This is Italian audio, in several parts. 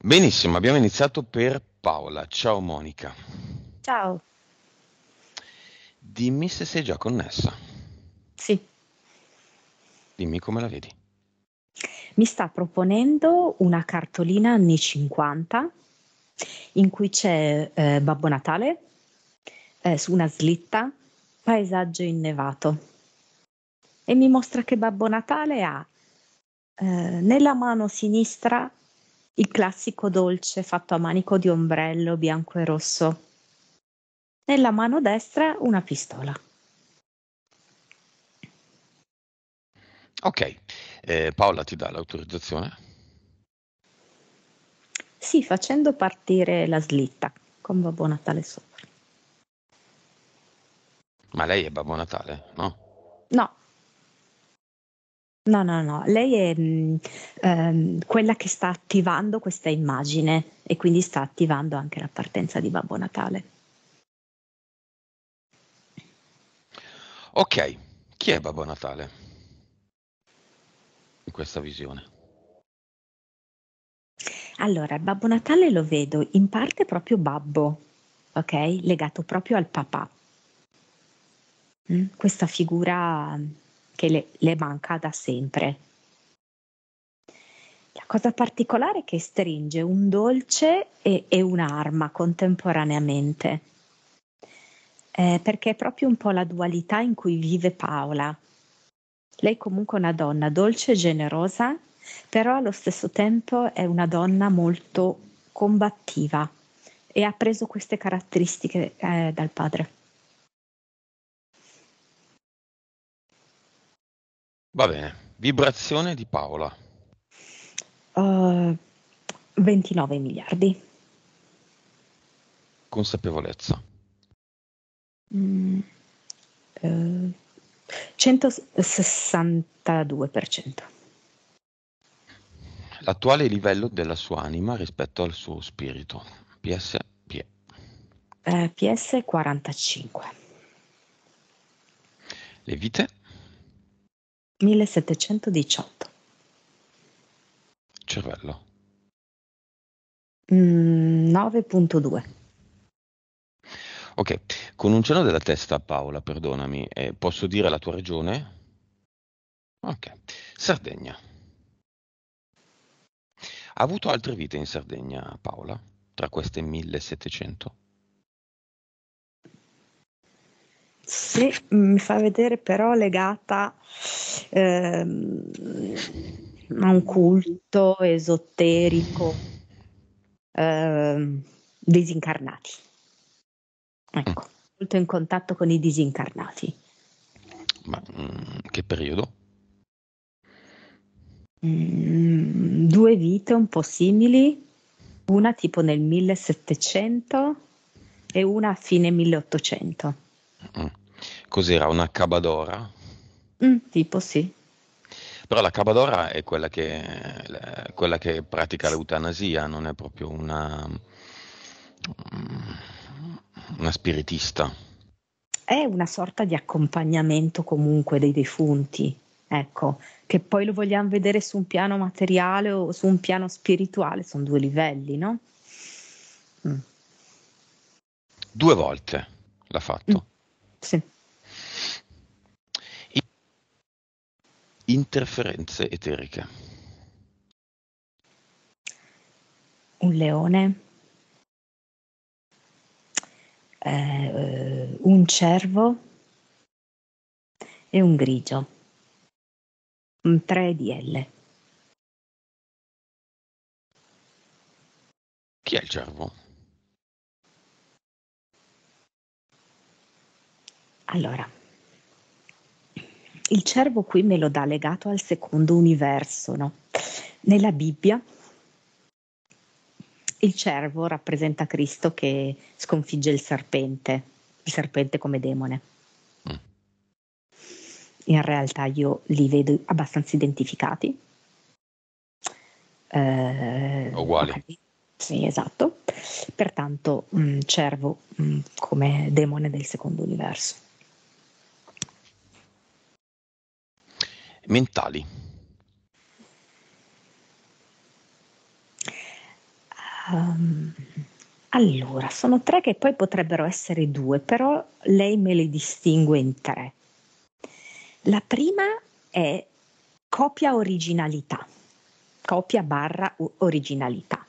Benissimo, abbiamo iniziato per Paola. Ciao Monica. Ciao, Dimmi se sei già connessa. sì, Dimmi come la vedi. mi sta proponendo una cartolina anni 50 in cui c'è Babbo Natale su una slitta, paesaggio innevato e mi mostra che Babbo Natale ha nella mano sinistra il classico dolce fatto a manico di ombrello bianco e rosso, nella mano destra una pistola. Ok, Paola ti dà l'autorizzazione? Sì, facendo partire la slitta con Babbo Natale sopra. Ma lei è Babbo Natale, no? No, no, no, no, lei è quella che sta attivando questa immagine e quindi sta attivando anche la partenza di Babbo Natale. Ok, chi è Babbo Natale in questa visione? Allora, il Babbo Natale lo vedo in parte proprio babbo, ok? Legato proprio al papà. Questa figura che le manca da sempre. La cosa particolare è che stringe un dolce e un'arma contemporaneamente. Perché è proprio un po' la dualità in cui vive Paola. Lei comunque è una donna dolce e generosa, però allo stesso tempo è una donna molto combattiva e ha preso queste caratteristiche dal padre. Va bene, vibrazione di Paola, Uh, 29 miliardi. consapevolezza, Mm, eh, 162%. l'attuale livello della sua anima rispetto al suo spirito. PS, PE. PS 45. Le vite, 1718. cervello. 9.2. Ok, con un cenno della testa, Paola, perdonami, posso dire la tua regione? Ok, Sardegna. Ha avuto altre vite in Sardegna, Paola, tra queste 1700? Sì, mi fa vedere però legata a un culto esoterico, disincarnati. Mm, Ecco, molto in contatto con i disincarnati. ma che periodo? Due vite un po' simili, una tipo nel 1700 e una a fine 1800. Mm. Cos'era, una cabadora? Tipo sì. Però la cabadora è quella che pratica l'eutanasia, non è proprio una spiritista. È una sorta di accompagnamento comunque dei defunti, ecco, che poi lo vogliamo vedere su un piano materiale o su un piano spirituale, sono due livelli, no? Mm. Due volte l'ha Mm. fatto. Sì. Interferenze eteriche. Un leone, un cervo e un grigio, un 3 DL. Chi è il cervo? Allora, il cervo qui me lo dà legato al secondo universo, no? Nella Bibbia il cervo rappresenta Cristo che sconfigge il serpente come demone. Mm, In realtà io li vedo abbastanza identificati. uguali. Ok, sì, esatto. Pertanto, cervo come demone del secondo universo. Mentali. Ehm, allora, sono tre che poi potrebbero essere due, però lei me le distingue in tre. La prima è copia originalità, copia barra originalità.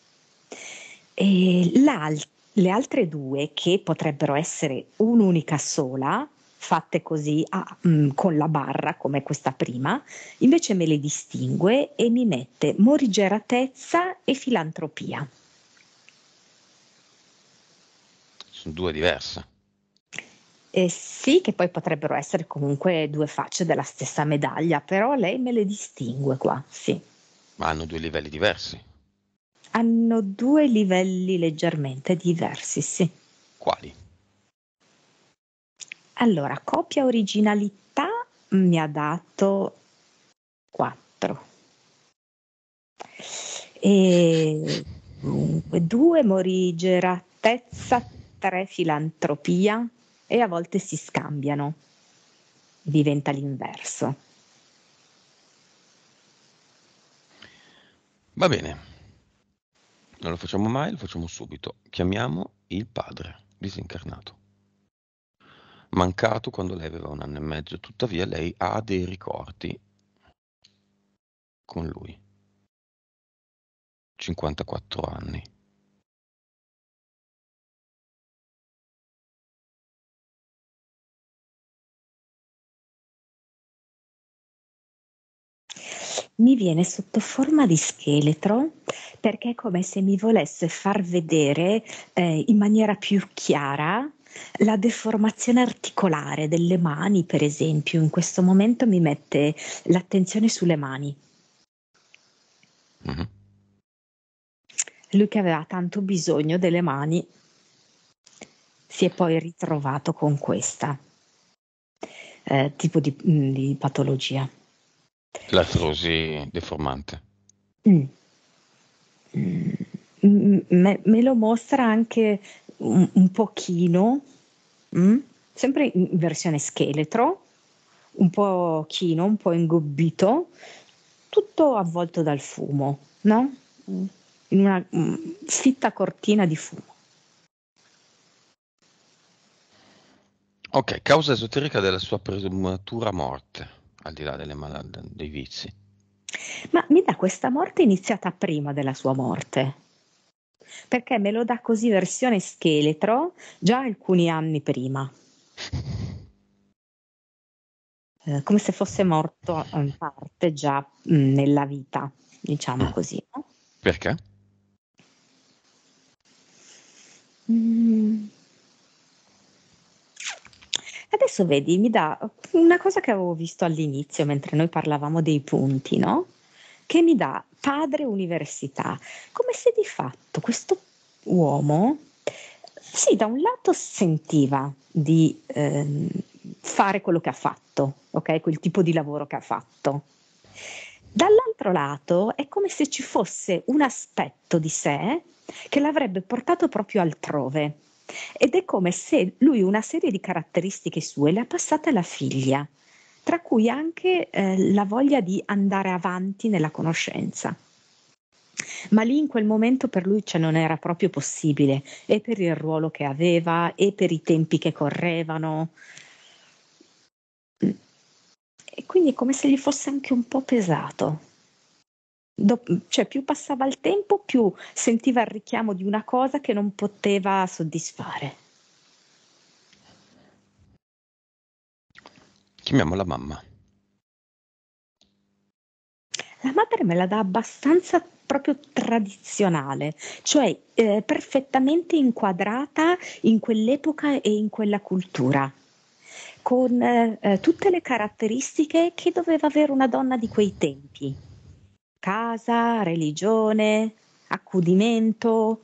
E le altre due, che potrebbero essere un'unica sola, fatte così con la barra, come questa prima, invece me le distingue e mi mette morigeratezza e filantropia. Sono due diverse. Sì, che poi potrebbero essere comunque due facce della stessa medaglia, però lei me le distingue qua, sì. Ma hanno due livelli diversi. Hanno due livelli leggermente diversi, sì. Quali? Allora, copia originalità mi ha dato 4. E dunque 2 morigeratezza, 3 filantropia e a volte si scambiano. Diventa l'inverso. Va bene, non lo facciamo mai, lo facciamo subito. Chiamiamo il padre disincarnato. Mancato quando lei aveva 1 anno e mezzo, tuttavia lei ha dei ricordi con lui. 54 anni. Mi viene sotto forma di scheletro perché è come se mi volesse far vedere in maniera più chiara la deformazione articolare delle mani, per esempio. In questo momento mi mette l'attenzione sulle mani. Mhm. Lui che aveva tanto bisogno delle mani si è poi ritrovato con questa tipo di patologia. L'artrosi deformante. Mm. Me lo mostra anche un pochino, sempre in versione scheletro, un po' chino, un po' ingobbito, tutto avvolto dal fumo, no? In una fitta cortina di fumo. Ok, causa esoterica della sua prematura morte, al di là dei vizi. Ma mi dà questa morte iniziata prima della sua morte, perché me lo dà così versione scheletro già alcuni anni prima. Come se fosse morto in parte già nella vita, diciamo Mm. così. No? Perché? Mm. Adesso vedi, mi dà una cosa che avevo visto all'inizio mentre noi parlavamo dei punti, no? Che mi dà padre università, come se di fatto questo uomo, sì, da un lato sentiva di fare quello che ha fatto, ok? Quel tipo di lavoro che ha fatto. Dall'altro lato è come se ci fosse un aspetto di sé che l'avrebbe portato proprio altrove. Ed è come se lui una serie di caratteristiche sue le ha passate alla figlia, tra cui anche la voglia di andare avanti nella conoscenza. Ma lì in quel momento per lui non era proprio possibile, e per il ruolo che aveva, e per i tempi che correvano. E quindi è come se gli fosse anche un po' pesato. Cioè più passava il tempo, più sentiva il richiamo di una cosa che non poteva soddisfare. Chiamiamo la mamma. La madre me la dà abbastanza proprio tradizionale, cioè perfettamente inquadrata in quell'epoca e in quella cultura, con tutte le caratteristiche che doveva avere una donna di quei tempi. Casa, religione, accudimento,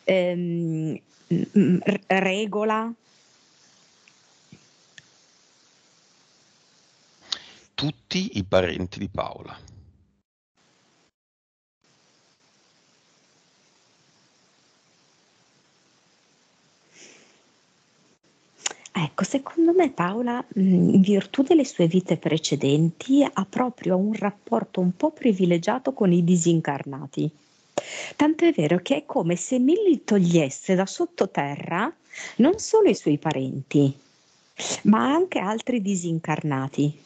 regola. Tutti i parenti di Paola. Ecco, secondo me Paola, in virtù delle sue vite precedenti, ha proprio un rapporto un po' privilegiato con i disincarnati. Tanto è vero che è come se Milly togliesse da sottoterra non solo i suoi parenti, ma anche altri disincarnati.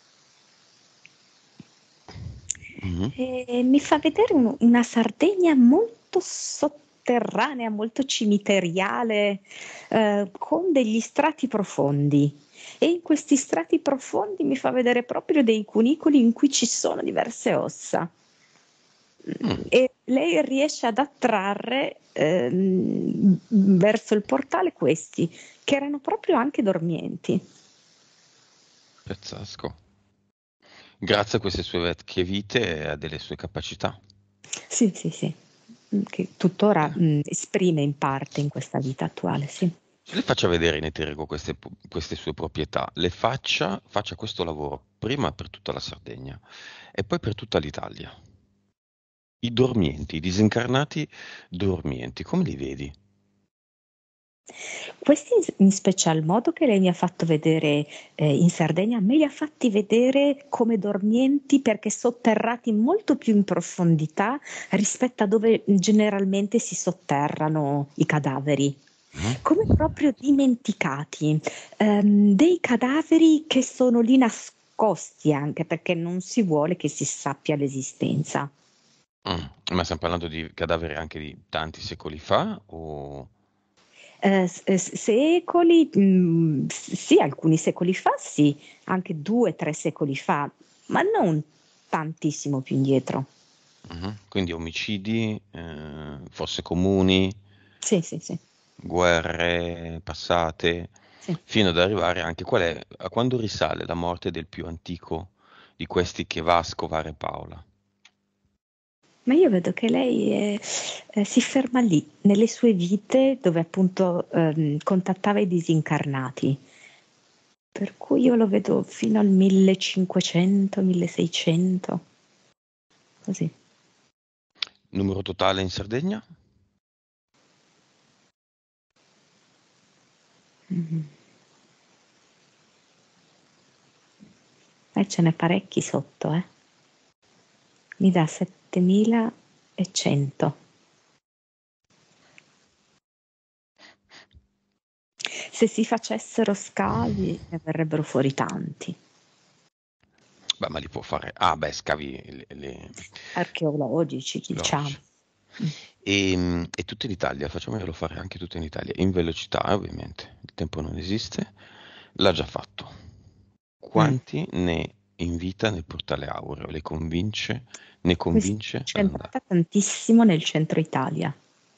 Mhm. E mi fa vedere una Sardegna molto sotterranea, molto cimiteriale, con degli strati profondi. E in questi strati profondi mi fa vedere proprio dei cunicoli in cui ci sono diverse ossa. Mm, E lei riesce ad attrarre verso il portale questi, che erano proprio anche dormienti. pazzesco. Grazie a queste sue vecchie vite e a delle sue capacità. Sì, sì, sì, che tuttora Eh, esprime in parte in questa vita attuale, sì. Le faccia vedere in eterico queste sue proprietà, faccia questo lavoro prima per tutta la Sardegna e poi per tutta l'Italia. I dormienti, i disincarnati dormienti, come li vedi? Questi in special modo che lei mi ha fatto vedere in Sardegna, me li ha fatti vedere come dormienti perché sotterrati molto più in profondità rispetto a dove generalmente si sotterrano i cadaveri. Mhm. Come proprio dimenticati, dei cadaveri che sono lì nascosti anche perché non si vuole che si sappia l'esistenza. Ma stiamo parlando di cadaveri anche di tanti secoli fa o... Secoli, sì, alcuni secoli fa, sì, anche 2, 3 secoli fa, ma non tantissimo più indietro. Quindi omicidi, fosse comuni, Sì, sì, sì, guerre passate, sì. fino ad arrivare anche a quando risale la morte del più antico di questi che va a scovare Paola. Ma io vedo che lei si ferma lì, nelle sue vite dove appunto contattava i disincarnati. Per cui io lo vedo fino al 1500, 1600, così. Numero totale in Sardegna? Mhm. Ce n'è parecchi sotto, eh. Mi dà 7100. Se si facessero scavi ne verrebbero fuori tanti. Beh, ma li può fare. Ah, beh, scavi Archeologici, diciamo. logici. E tutto in Italia, facciamolo fare anche tutto in Italia, in velocità, ovviamente. Il tempo non esiste, l'ha già fatto. Mm. Quanti ne invita nel portale Aureo? Ne Mi sono convince ad andare? concentrata tantissimo nel centro Italia.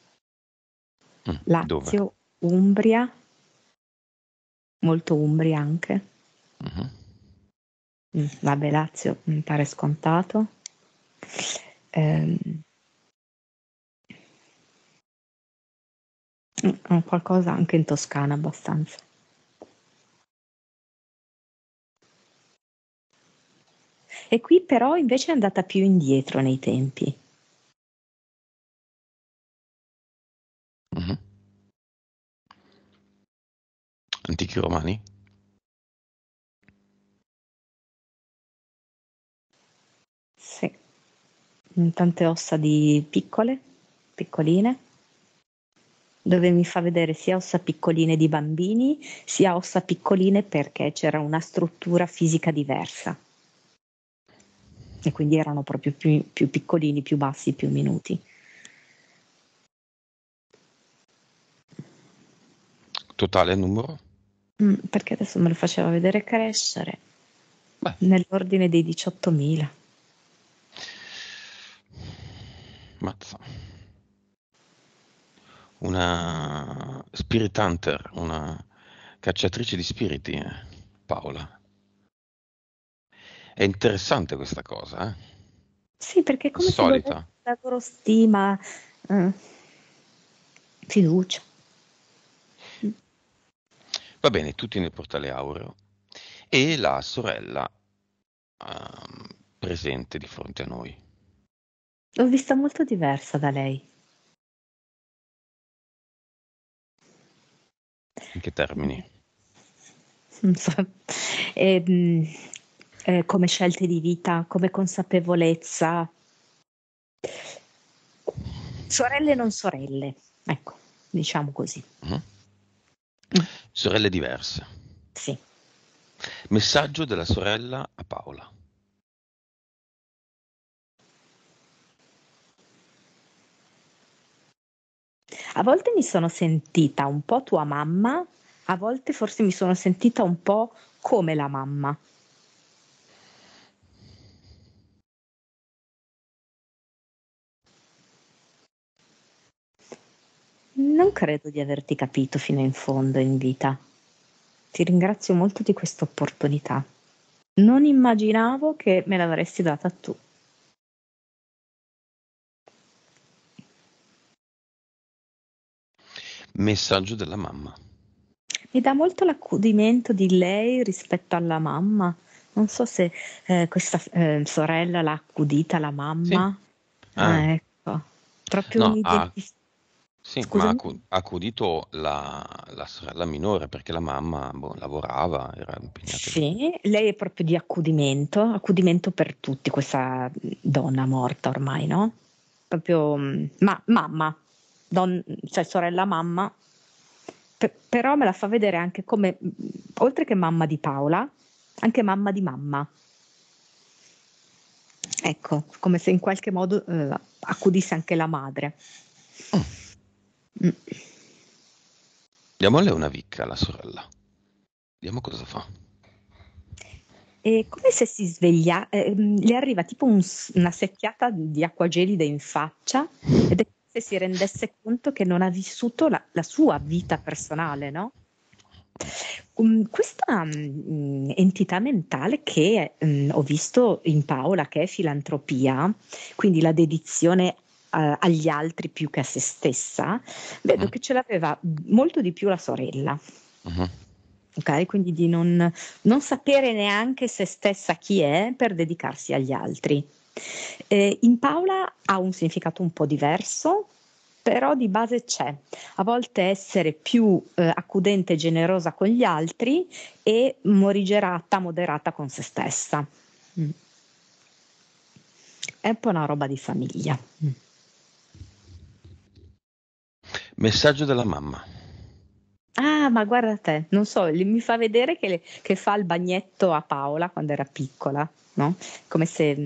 Dove? Lazio, Umbria, molto Umbria anche. Mhm. Vabbè, Lazio mi pare scontato. Ehm, qualcosa anche in Toscana abbastanza. E qui però invece è andata più indietro nei tempi. Mhm. Antichi romani? Sì, tante ossa di piccole, piccoline, dove mi fa vedere sia ossa piccoline di bambini, sia ossa piccoline perché c'era una struttura fisica diversa e quindi erano proprio più piccolini, più bassi, più minuti. Totale numero? Perché adesso me lo faceva vedere crescere Beh, nell'ordine dei 18.000. mazza. Una Spirit Hunter, una cacciatrice di spiriti, Paola. È interessante questa cosa, eh? Sì, perché è come se godesse Insolita. la loro stima, eh, fiducia. Mm. Va bene, tutti nel portale Aureo. E la sorella presente di fronte a noi. L'ho vista molto diversa da lei. In che termini? Non so. Ehm, come scelte di vita, come consapevolezza. sorelle e non sorelle, ecco, diciamo così. Mhm. Sorelle diverse. Sì. Messaggio della sorella a Paola. A volte mi sono sentita un po' tua mamma, a volte forse mi sono sentita un po' come la mamma. Non credo di averti capito fino in fondo in vita. Ti ringrazio molto di questa opportunità. Non immaginavo che me l'avresti data tu. Messaggio della mamma. Mi dà molto l'accudimento di lei rispetto alla mamma. Non so se questa sorella l'ha accudita la Sì. mamma. Ah, Ecco, proprio no, un'identità. sì, ma Scusami? ha accudito la sorella minore perché la mamma lavorava, era impegnata in lavoro. Sì, lei è proprio di accudimento, accudimento per tutti, questa donna morta ormai, no? Proprio mamma, cioè sorella mamma, però me la fa vedere anche come, oltre che mamma di Paola, anche mamma di mamma. Ecco, come se in qualche modo accudisse anche la madre. Mm. Mm. Diamole una vicca alla sorella. Vediamo cosa fa. È come se si sveglia, le arriva tipo una secchiata di acqua gelida in faccia ed è come se si rendesse conto che non ha vissuto la sua vita personale, no? Questa entità mentale che ho visto in Paola, che è filantropia, quindi la dedizione agli altri più che a se stessa, vedo Mm, che ce l'aveva molto di più la sorella. mhm. Ok, quindi di non sapere neanche se stessa chi è per dedicarsi agli altri. In Paola ha un significato un po' diverso, però di base c'è. A volte essere più accudente e generosa con gli altri e morigerata, moderata con se stessa. Mm. È un po' una roba di famiglia. Mm. Messaggio della mamma. Ah, ma guarda te, non so, mi fa vedere che fa il bagnetto a Paola quando era piccola, no? Come se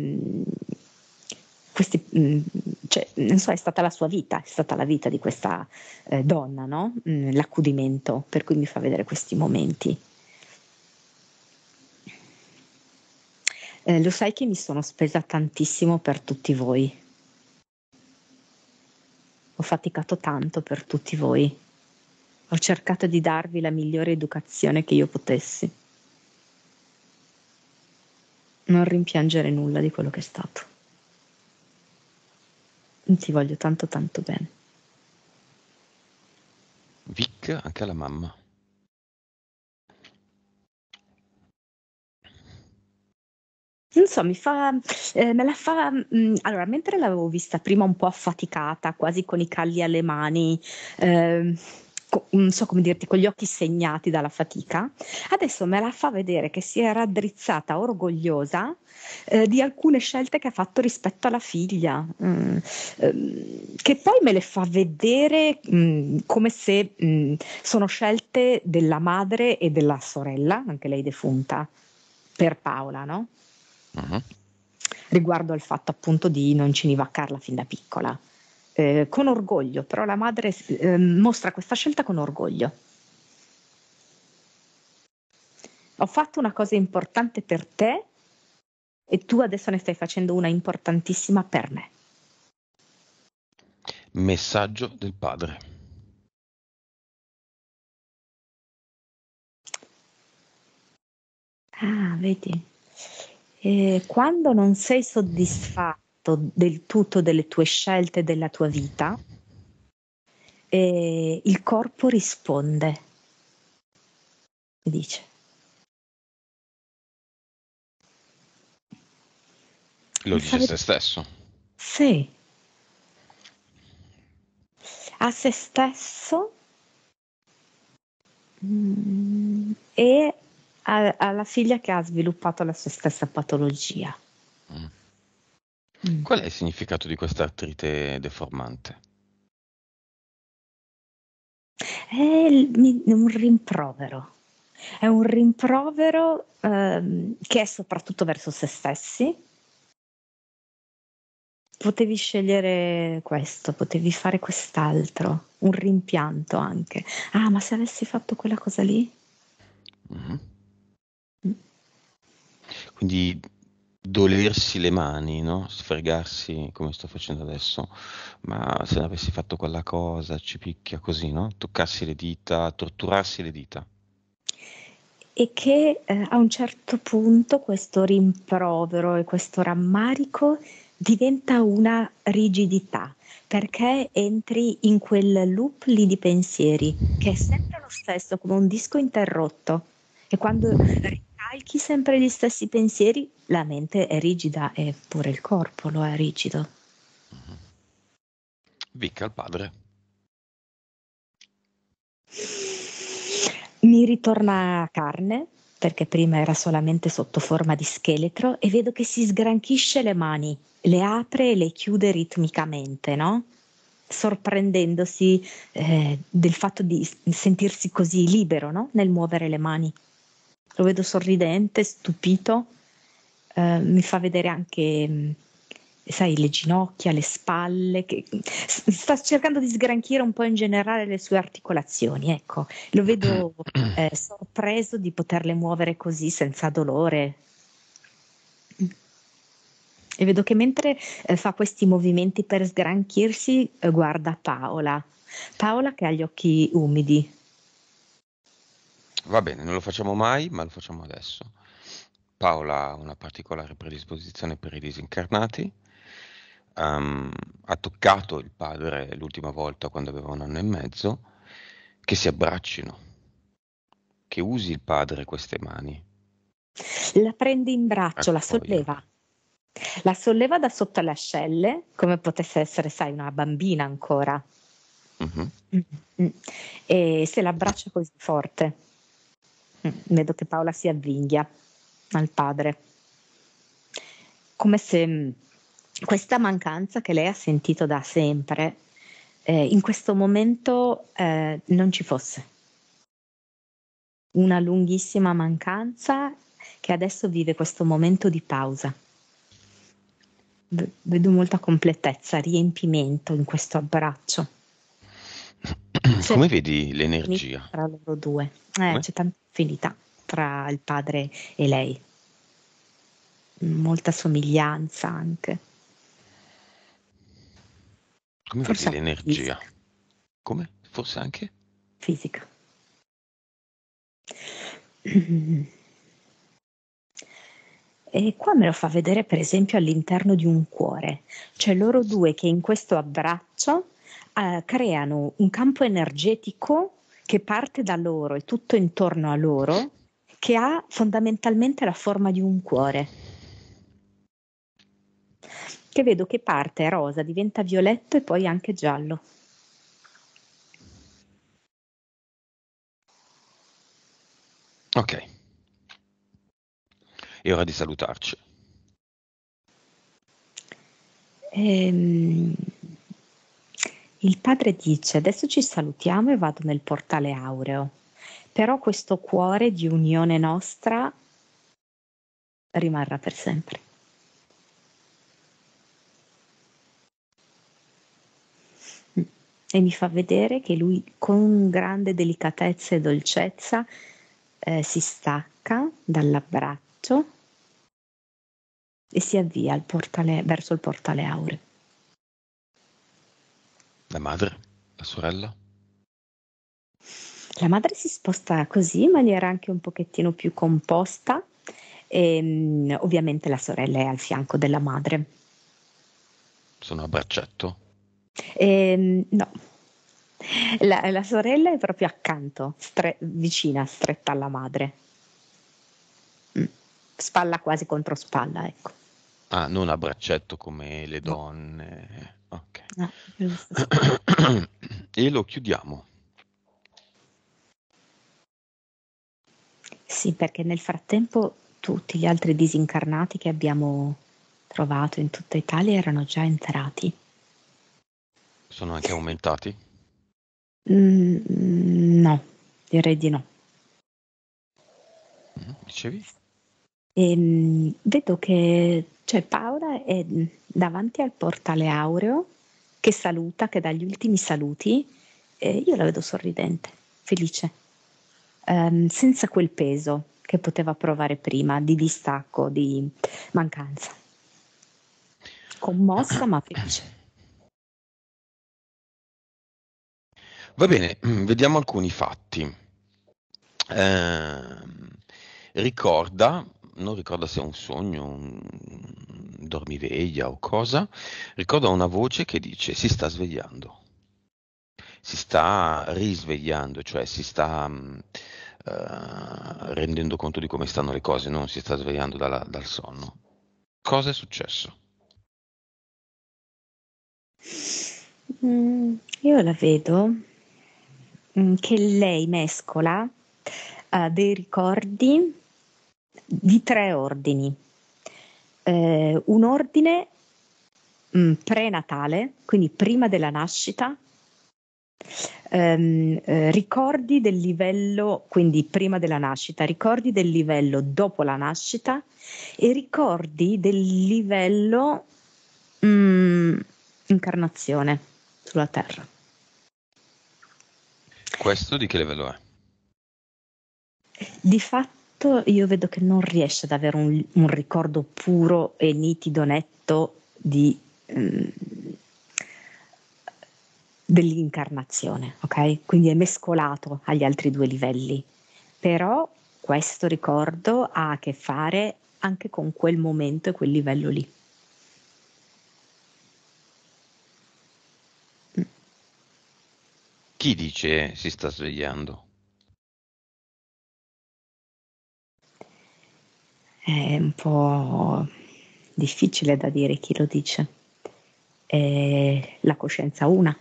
cioè, non so, è stata la sua vita, è stata la vita di questa donna, no? L'accudimento, per cui mi fa vedere questi momenti. Lo sai che mi sono spesa tantissimo per tutti voi. Ho faticato tanto per tutti voi. Ho cercato di darvi la migliore educazione che io potessi. Non rimpiangere nulla di quello che è stato. Ti voglio tanto tanto bene. Vic anche alla mamma. Non so, me la fa, allora, mentre l'avevo vista prima un po' affaticata, quasi con i calli alle mani, non so come dirti, con gli occhi segnati dalla fatica, adesso me la fa vedere che si è raddrizzata, orgogliosa, di alcune scelte che ha fatto rispetto alla figlia, che poi me le fa vedere, come se, sono scelte della madre e della sorella, anche lei defunta, per Paola, no? Mhm. Riguardo al fatto appunto di non cinivaccarla fin da piccola. Con orgoglio, però la madre mostra questa scelta con orgoglio. Ho fatto una cosa importante per te e tu adesso ne stai facendo una importantissima per me. Messaggio del padre. Ah, vedi? Quando non sei soddisfatto del tutto delle tue scelte della tua vita, il corpo risponde, mi dice. Lo Mi fa dice a se vedere, stesso. sì, a se stesso e alla figlia che ha sviluppato la sua stessa patologia. Mm. Mm. Qual è il significato di questa artrite deformante? Un rimprovero. È un rimprovero che è soprattutto verso se stessi. Potevi scegliere questo, potevi fare quest'altro, un rimpianto anche. Ah, ma se avessi fatto quella cosa lì? Mhm. Mm. Quindi dolersi le mani, no? Sfregarsi come sto facendo adesso, ma se avessi fatto quella cosa, ci picchia così, no? Toccarsi le dita, torturarsi le dita. E che a un certo punto questo rimprovero e questo rammarico diventa una rigidità, perché entri in quel loop lì di pensieri, che è sempre lo stesso, come un disco interrotto. E quando ricalchi sempre gli stessi pensieri, la mente è rigida e pure il corpo lo è rigido. Vicca al padre. Mi ritorna carne, perché prima era solamente sotto forma di scheletro, e vedo che si sgranchisce le mani, le apre e le chiude ritmicamente, no? Sorprendendosi del fatto di sentirsi così libero, no? Nel muovere le mani. Lo vedo sorridente, stupito, mi fa vedere anche, sai, le ginocchia, le spalle, che sta cercando di sgranchire un po' in generale le sue articolazioni, ecco. Lo vedo sorpreso di poterle muovere così senza dolore. E vedo che mentre fa questi movimenti per sgranchirsi, guarda Paola. Paola che ha gli occhi umidi. Va bene, non lo facciamo mai, ma lo facciamo adesso. Paola ha una particolare predisposizione per i disincarnati. Ehm, Ha toccato il padre l'ultima volta quando aveva 1 anno e mezzo. Che si abbraccino, che usi il padre queste mani. La prende in braccio, la Raccoglie. solleva. La solleva da sotto le ascelle, come potesse essere, sai, una bambina ancora. Mhm. Mm, mm. E se l'abbraccia così forte. Vedo che Paola si avvinghia al padre, come se questa mancanza che lei ha sentito da sempre, in questo momento non ci fosse. Una lunghissima mancanza che adesso vive questo momento di pausa. Vedo molta completezza, riempimento in questo abbraccio. C'è Come vedi affinità l'energia? tra loro due. Come? C'è tanta affinità tra il padre e lei, molta somiglianza anche, Come vedi forse anche l'energia? fisica. Come? Forse anche? Fisica. E qua me lo fa vedere per esempio all'interno di un cuore, cioè loro due che in questo abbraccio creano un campo energetico che parte da loro e tutto intorno a loro, che ha fondamentalmente la forma di un cuore, che vedo che parte rosa, diventa violetto e poi anche giallo. Ok, è ora di salutarci. Ehm, il padre dice: adesso ci salutiamo e vado nel portale aureo, però questo cuore di unione nostra rimarrà per sempre. E mi fa vedere che lui con grande delicatezza e dolcezza si stacca dall'abbraccio e si avvia verso il portale aureo. La madre? La sorella? La madre si sposta così in maniera anche un pochettino più composta e ovviamente la sorella è al fianco della madre. Sono a braccetto? No, la sorella è proprio accanto, vicina, stretta alla madre. Mm. Spalla quasi contro spalla, ecco. Ah, non a braccetto come le No, donne. Ok. no, nello stesso posto. E lo chiudiamo. Sì, perché nel frattempo tutti gli altri disincarnati che abbiamo trovato in tutta Italia erano già entrati. Sono anche aumentati? No, direi di no. Dicevi? Vedo che Paola è davanti al portale aureo che saluta, che dà gli ultimi saluti, e io la vedo sorridente, felice, senza quel peso che poteva provare prima di distacco, di mancanza. Commossa ma felice. Va bene, vediamo alcuni fatti. Ehm, ricorda, non ricorda se è un sogno, un dormiveglia o cosa, ricorda una voce che dice si sta svegliando, si sta risvegliando, cioè si sta rendendo conto di come stanno le cose, non si sta svegliando dal sonno. Cosa è successo? Io la vedo che lei mescola dei ricordi di 3 ordini. Un ordine prenatale, quindi prima della nascita, ricordi del livello, quindi prima della nascita, ricordi del livello dopo la nascita e ricordi del livello incarnazione sulla Terra. Questo di che livello è? Di fatto io vedo che non riesce ad avere un ricordo puro e nitido, netto dell'incarnazione, ok? Quindi è mescolato agli altri 2 livelli, però questo ricordo ha a che fare anche con quel momento e quel livello lì. Chi dice si sta svegliando? È un po' difficile da dire chi lo dice. È la coscienza una.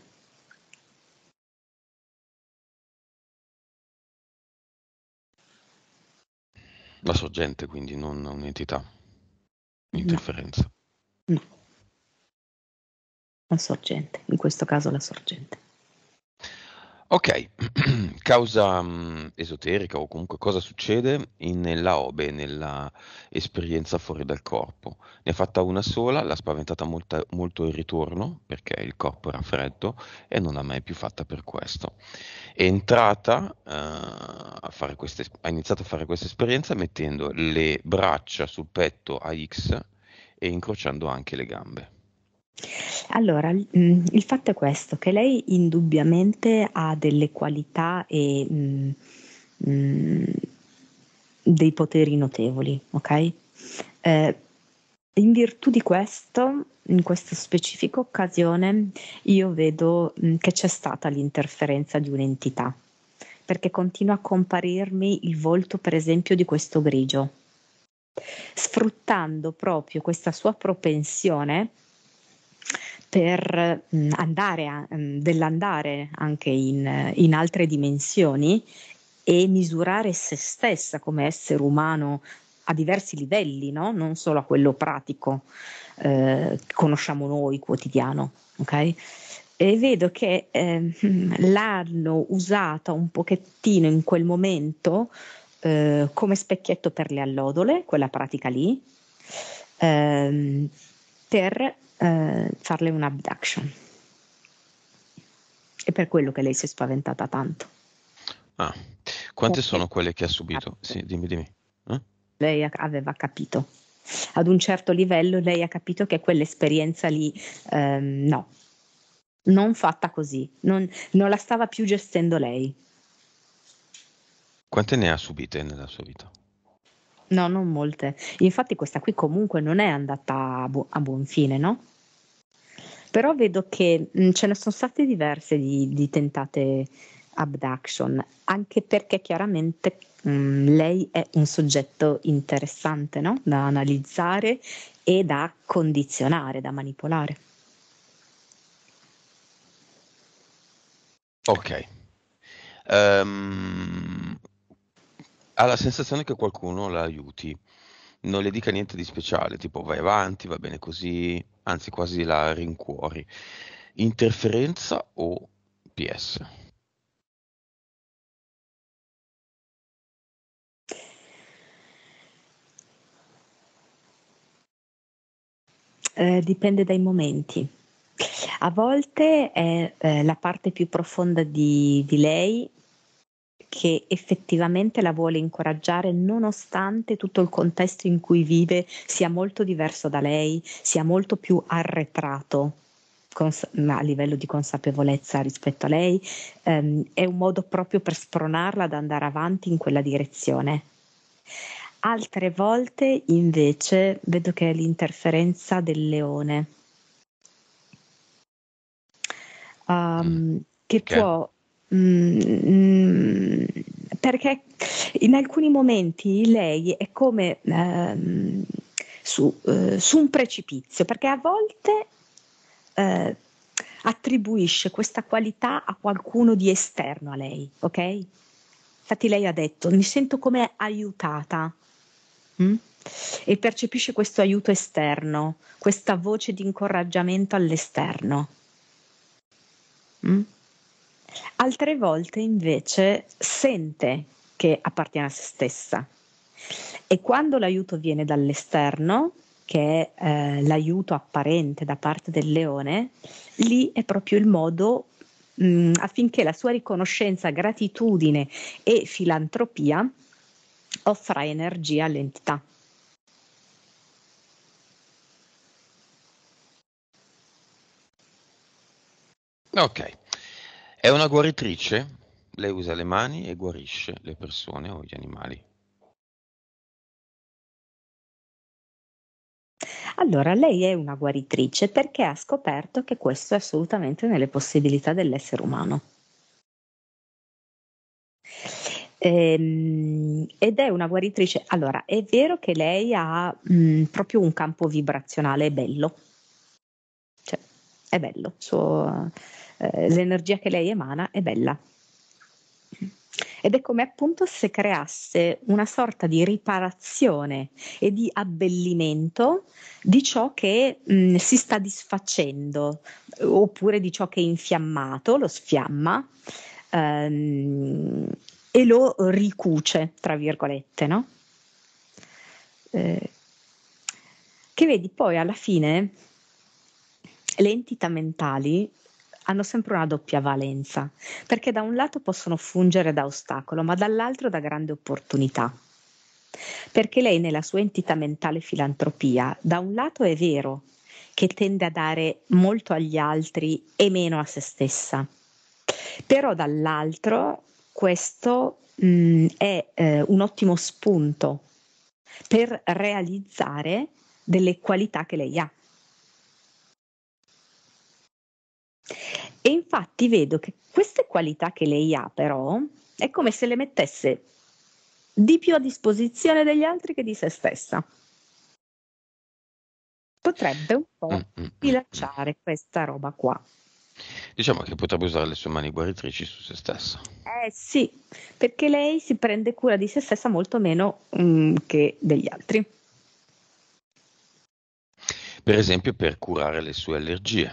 La sorgente, quindi, non un'entità, No, un'interferenza. no, la sorgente, in questo caso la sorgente. Ok, causa esoterica o comunque cosa succede nella OBE, nella esperienza fuori dal corpo. Ne ha fatta una sola, l'ha spaventata molto il ritorno perché il corpo era freddo e non l'ha mai più fatta per questo. È entrata ha iniziato a fare questa esperienza mettendo le braccia sul petto a X e incrociando anche le gambe. Allora, il fatto è questo, che lei indubbiamente ha delle qualità e mh, dei poteri notevoli, ok? Eh, in virtù di questo, in questa specifica occasione, io vedo che c'è stata l'interferenza di un'entità, perché continua a comparirmi il volto, per esempio, di questo grigio, sfruttando proprio questa sua propensione per dell'andare anche in altre dimensioni e misurare se stessa come essere umano a diversi livelli, no? Non solo a quello pratico che conosciamo noi quotidiano, ok? E vedo che l'hanno usata un pochettino in quel momento come specchietto per le allodole, quella pratica lì, ehm, per farle un abduction. È per quello che lei si è spaventata tanto. Ah, quante Perché sono quelle che ha subito? Sì, dimmi. Eh? lei aveva capito. Ad un certo livello lei ha capito che quell'esperienza lì, no, non fatta così, non la stava più gestendo lei. Quante ne ha subite nella sua vita? No, non molte. Infatti questa qui comunque non è andata a buon fine, no? Però vedo che ce ne sono state diverse di tentate abduction, anche perché chiaramente lei è un soggetto interessante, no? Da analizzare e da condizionare, da manipolare. Ok. Ehm, ha la sensazione che qualcuno la aiuti, non le dica niente di speciale, tipo vai avanti, va bene così, anzi quasi la rincuori. Interferenza o PS? Dipende dai momenti. A volte è la parte più profonda di lei che effettivamente la vuole incoraggiare, nonostante tutto il contesto in cui vive sia molto diverso da lei, sia molto più arretrato a livello di consapevolezza rispetto a lei. È un modo proprio per spronarla ad andare avanti in quella direzione. Altre volte invece vedo che è l'interferenza del leone, che Perché? può perché in alcuni momenti lei è come su un precipizio, perché a volte attribuisce questa qualità a qualcuno di esterno a lei, ok? Infatti lei ha detto: mi sento come aiutata. E percepisce questo aiuto esterno, questa voce di incoraggiamento all'esterno. Altre volte invece sente che appartiene a se stessa, e quando l'aiuto viene dall'esterno, che è l'aiuto apparente da parte del leone, lì è proprio il modo affinché la sua riconoscenza, gratitudine e filantropia offra energia all'entità. Ok. È una guaritrice? Lei usa le mani e guarisce le persone o gli animali. Allora, lei è una guaritrice perché ha scoperto che questo è assolutamente nelle possibilità dell'essere umano. Ed è una guaritrice. Allora, è vero che lei ha proprio un campo vibrazionale bello, cioè è bello, l'energia che lei emana è bella. Ed è come appunto se creasse una sorta di riparazione e di abbellimento di ciò che si sta disfacendo, oppure di ciò che è infiammato, lo sfiamma e lo ricuce, tra virgolette, no? Che vedi poi alla fine le entità mentali hanno sempre una doppia valenza, perché da un lato possono fungere da ostacolo, ma dall'altro da grande opportunità. Perché lei nella sua entità mentale filantropia, da un lato è vero che tende a dare molto agli altri e meno a se stessa, però dall'altro questo è un ottimo spunto per realizzare delle qualità che lei ha. E infatti vedo che queste qualità che lei ha però è come se le mettesse di più a disposizione degli altri che di se stessa. Potrebbe un po' Mm. sfilacciare questa roba qua. Diciamo che potrebbe usare le sue mani guaritrici su se stessa. Eh sì, perché lei si prende cura di se stessa molto meno che degli altri. Per esempio per curare le sue allergie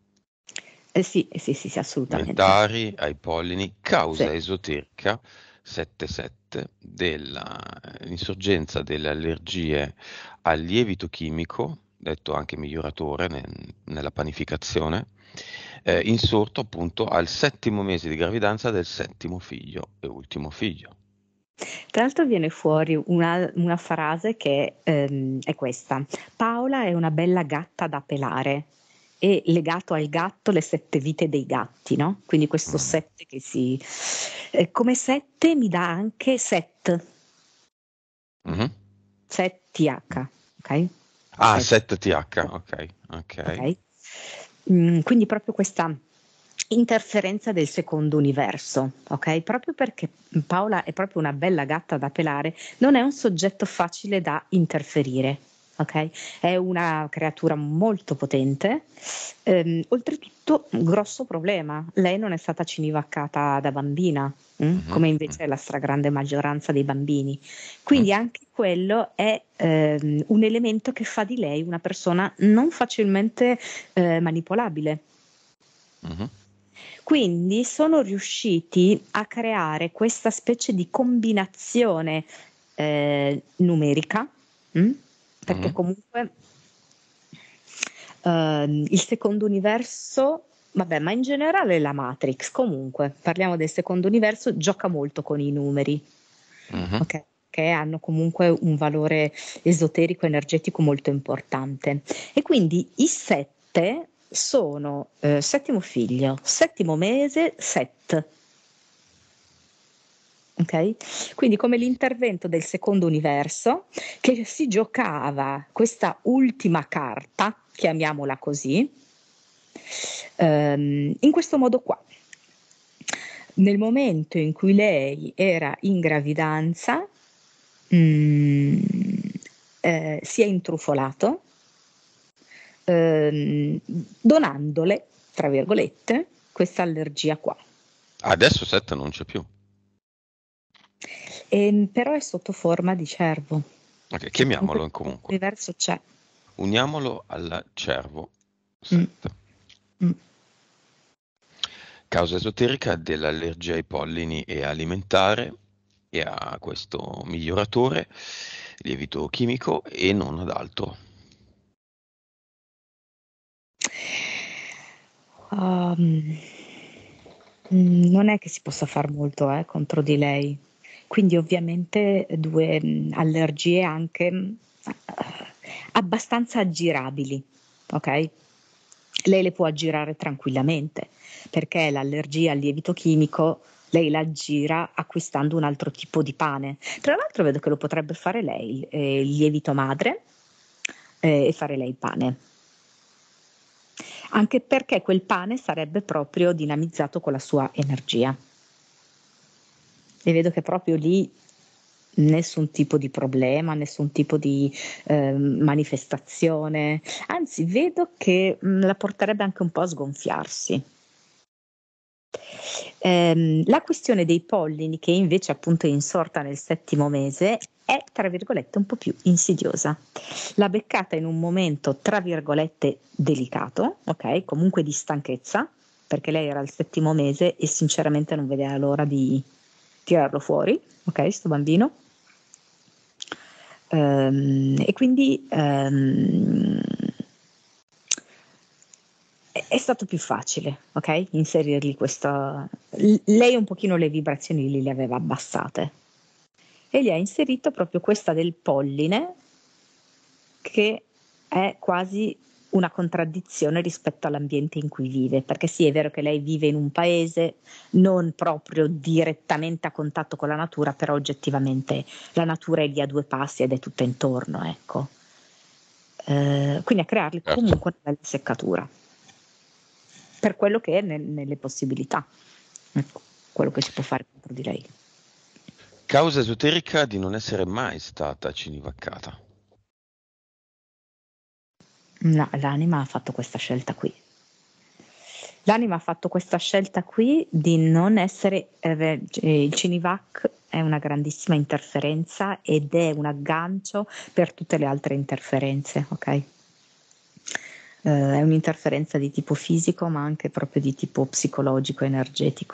Sì, assolutamente. alimentari, ai pollini, Sì. causa esoterica 77 dell'insorgenza delle allergie al lievito chimico, detto anche miglioratore nella panificazione, insorto appunto al 7° mese di gravidanza del 7° figlio e ultimo figlio. Tra l'altro viene fuori una frase che è questa: Paola è una bella gatta da pelare, e legato al gatto le 7 vite dei gatti, no? Quindi questo Mm. 7 che come 7 mi dà anche set, Mhm. set TH, ok? Ah, Set. 7TH, ok, ok. Ok? Quindi proprio questa interferenza del secondo universo, ok? Proprio perché Paola è proprio una bella gatta da pelare, non è un soggetto facile da interferire, ok? È una creatura molto potente. Oltretutto, un grosso problema: lei non è stata cinivaccata da bambina, Mhm, come mm, invece è la stragrande maggioranza dei bambini. mm, Quindi anche quello è un elemento che fa di lei una persona non facilmente manipolabile. mhm, Quindi sono riusciti a creare questa specie di combinazione numerica, perché mhm. comunque Il secondo universo, vabbè, ma in generale la Matrix, comunque, parliamo del secondo universo, gioca molto con i numeri, Mhm. ok? Che hanno comunque un valore esoterico energetico molto importante. E quindi i sette sono settimo figlio, settimo mese, set. Ok? Quindi come l'intervento del secondo universo che si giocava questa ultima carta, chiamiamola così, in questo modo qua. Nel momento in cui lei era in gravidanza, si è intrufolato, donandole, tra virgolette, questa allergia qua. Adesso 7 non c'è più. Però è sotto forma di cervo. Ok, Cioè, in chiamiamolo questo comunque. universo c'è. Uniamolo al cervo Mm, 7. mm. Causa esoterica dell'allergia ai pollini e alimentare e a questo miglioratore, lievito chimico e non ad altro. Um, Non è che si possa far molto contro di lei. Quindi ovviamente due allergie anche abbastanza aggirabili, ok? Lei le può aggirare tranquillamente, perché l'allergia al lievito chimico lei la aggira acquistando un altro tipo di pane. Tra l'altro vedo che lo potrebbe fare lei, il lievito madre, e fare lei il pane. Anche perché quel pane sarebbe proprio dinamizzato con la sua energia. E vedo che proprio lì nessun tipo di problema, nessun tipo di manifestazione, anzi vedo che la porterebbe anche un po' a sgonfiarsi. La questione dei pollini, che invece appunto è insorta nel settimo mese, è tra virgolette un po' più insidiosa. L'ha beccata in un momento tra virgolette delicato, ok? Comunque di stanchezza, perché lei era al settimo mese e sinceramente non vedeva l'ora di tirarlo fuori, ok? Sto bambino. E quindi è stato più facile, ok? Inserirgli questa. Lei un pochino le vibrazioni le aveva abbassate e gli ha inserito proprio questa del polline, che è quasi una contraddizione rispetto all'ambiente in cui vive, perché sì, è vero che lei vive in un paese non proprio direttamente a contatto con la natura, però oggettivamente la natura è lì a due passi ed è tutta intorno, ecco. Quindi a creargli Certo. comunque una bella seccatura per quello che è nelle possibilità, ecco, quello che si può fare contro di lei. Causa esoterica di non essere mai stata cinivaccata. No, l'anima ha fatto questa scelta qui. L'anima ha fatto questa scelta qui di non essere, il Cinivac è una grandissima interferenza ed è un aggancio per tutte le altre interferenze, ok? È un'interferenza di tipo fisico ma anche proprio di tipo psicologico, energetico.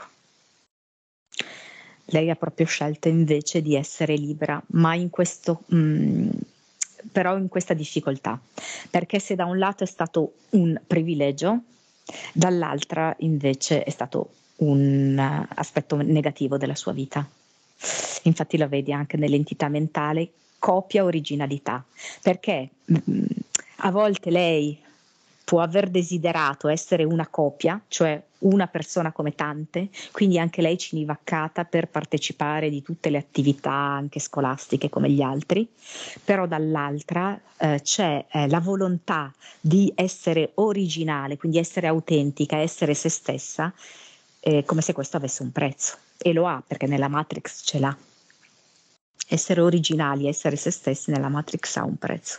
Lei ha proprio scelto invece di essere libera, ma in questo, però in questa difficoltà, perché se da un lato è stato un privilegio, dall'altra invece è stato un aspetto negativo della sua vita. Infatti la vedi anche nell'entità mentale copia originalità, perché a volte lei può aver desiderato essere una copia, cioè una persona come tante, quindi anche lei cinivaccata per partecipare di tutte le attività anche scolastiche come gli altri, però dall'altra c'è la volontà di essere originale, quindi essere autentica, essere se stessa, come se questo avesse un prezzo. E lo ha, perché nella Matrix ce l'ha. Essere originali, essere se stessi nella Matrix ha un prezzo.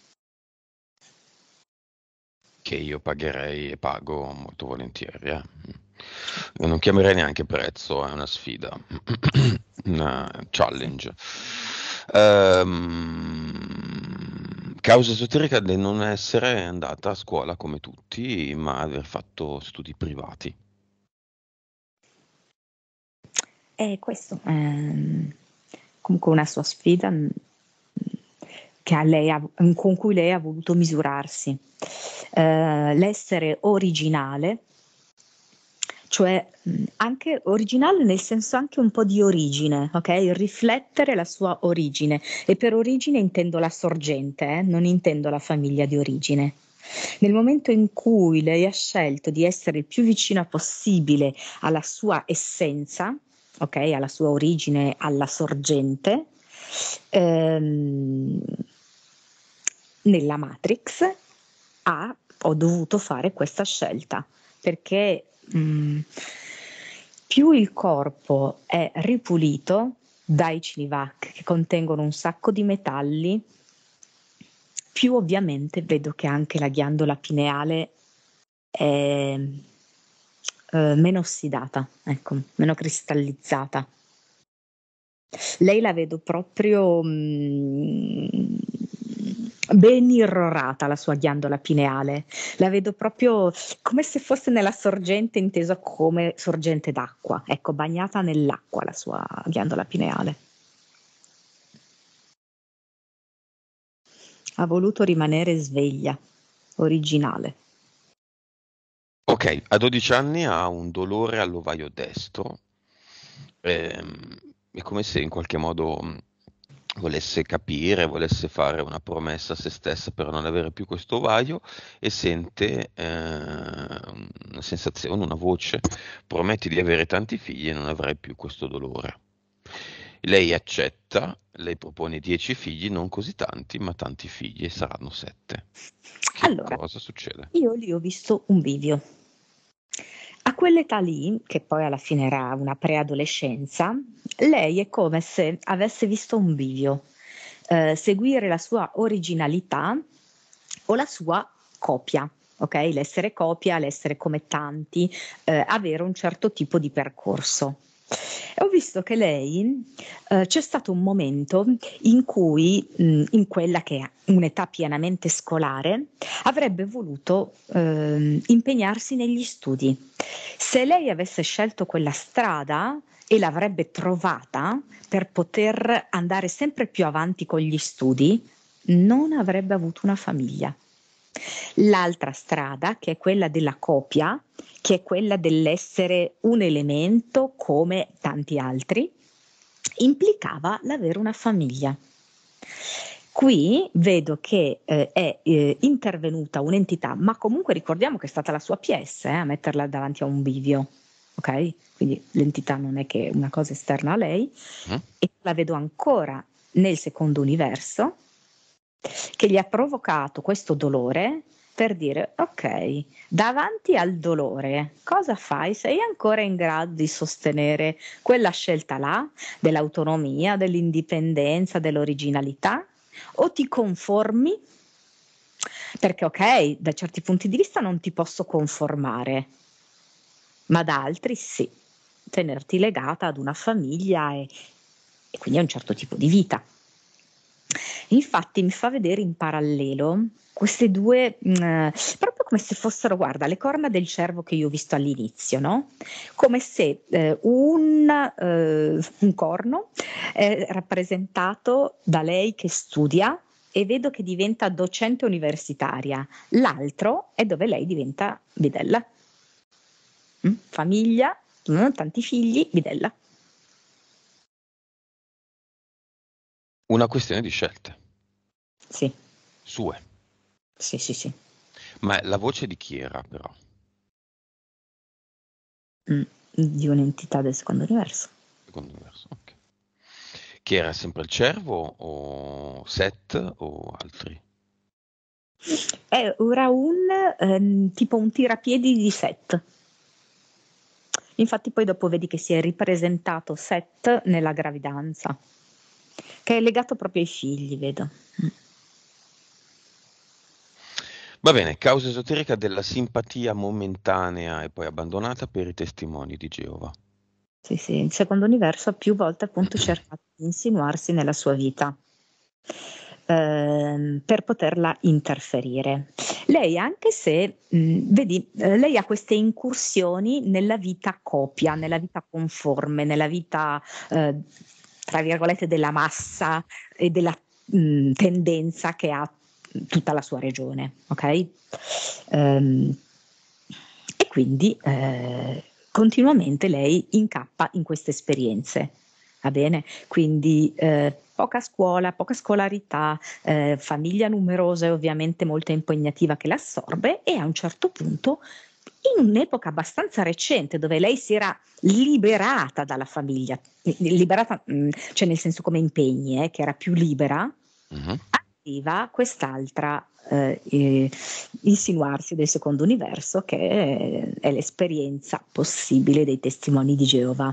Che io pagherei e pago molto volentieri. Io non chiamerei neanche prezzo, è una sfida, una Sì. challenge. Causa esoterica di non essere andata a scuola come tutti, ma aver fatto studi privati. E questo è comunque una sua sfida, con cui lei ha voluto misurarsi. L'essere originale, cioè anche originale nel senso anche un po' di origine, ok? Riflettere la sua origine, e per origine intendo la sorgente, non intendo la famiglia di origine. Nel momento in cui lei ha scelto di essere il più vicina possibile alla sua essenza, ok? Alla sua origine, alla sorgente, nella Matrix ho dovuto fare questa scelta, perché più il corpo è ripulito dai Cinivac, che contengono un sacco di metalli, più ovviamente vedo che anche la ghiandola pineale è meno ossidata, ecco, meno cristallizzata. Lei la vedo proprio ben irrorata, la sua ghiandola pineale. La vedo proprio come se fosse nella sorgente, intesa come sorgente d'acqua, ecco, bagnata nell'acqua la sua ghiandola pineale. Ha voluto rimanere sveglia, originale. Ok, a 12 anni ha un dolore all'ovaio destro, è come se in qualche modo volesse capire, volesse fare una promessa a se stessa per non avere più questo ovaio, e sente una sensazione, una voce: prometti di avere tanti figli e non avrai più questo dolore. Lei accetta, lei propone 10 figli, non così tanti, ma tanti figli, e saranno 7. Che Allora, cosa succede? io lì ho visto un bivio. A quell'età lì, che poi alla fine era una preadolescenza, lei è come se avesse visto un bivio, seguire la sua originalità o la sua copia, ok? L'essere copia, l'essere come tanti, avere un certo tipo di percorso. E ho visto che lei, c'è stato un momento in cui, in quella che è un'età pienamente scolare, avrebbe voluto impegnarsi negli studi. Se lei avesse scelto quella strada e l'avrebbe trovata per poter andare sempre più avanti con gli studi, non avrebbe avuto una famiglia. L'altra strada, che è quella della copia, che è quella dell'essere un elemento come tanti altri, implicava l'avere una famiglia. Qui vedo che è intervenuta un'entità, ma comunque ricordiamo che è stata la sua PS a metterla davanti a un bivio, ok? Quindi l'entità non è che è una cosa esterna a lei, Mm? e la vedo ancora nel secondo universo che gli ha provocato questo dolore per dire: ok, davanti al dolore cosa fai? Sei ancora in grado di sostenere quella scelta là, dell'autonomia, dell'indipendenza, dell'originalità, o ti conformi? Perché ok, da certi punti di vista non ti posso conformare, ma da altri sì, tenerti legata ad una famiglia e quindi a un certo tipo di vita. Infatti mi fa vedere in parallelo queste due, proprio come se fossero, guarda, le corna del cervo che io ho visto all'inizio, no? Come se un corno è rappresentato da lei che studia e vedo che diventa docente universitaria, l'altro è dove lei diventa bidella. Famiglia, tanti figli, bidella. Una questione di scelte Sì, sue. sì, sì, sì. Ma la voce di chi era, però? Di un'entità del secondo universo. Secondo universo, ok. Chi era sempre il cervo o Set o altri? Era tipo un tirapiedi di Set. Infatti poi dopo vedi che si è ripresentato Set nella gravidanza, che è legato proprio ai figli, vedo. Va bene, causa esoterica della simpatia momentanea e poi abbandonata per i testimoni di Geova. Sì, sì, il secondo universo ha più volte appunto cercato di insinuarsi nella sua vita per poterla interferire. Lei, anche se, vedi, lei ha queste incursioni nella vita copia, nella vita conforme, nella vita, tra virgolette, della massa e tendenza che ha tutta la sua regione, ok? E quindi continuamente lei incappa in queste esperienze, va bene? Quindi poca scuola, poca scolarità, famiglia numerosa e ovviamente molto impegnativa che l'assorbe, e a un certo punto, in un'epoca abbastanza recente dove lei si era liberata dalla famiglia, liberata, cioè nel senso come impegni, che era più libera, arriva quest'altra insinuarsi del secondo universo, che è l'esperienza possibile dei testimoni di Geova,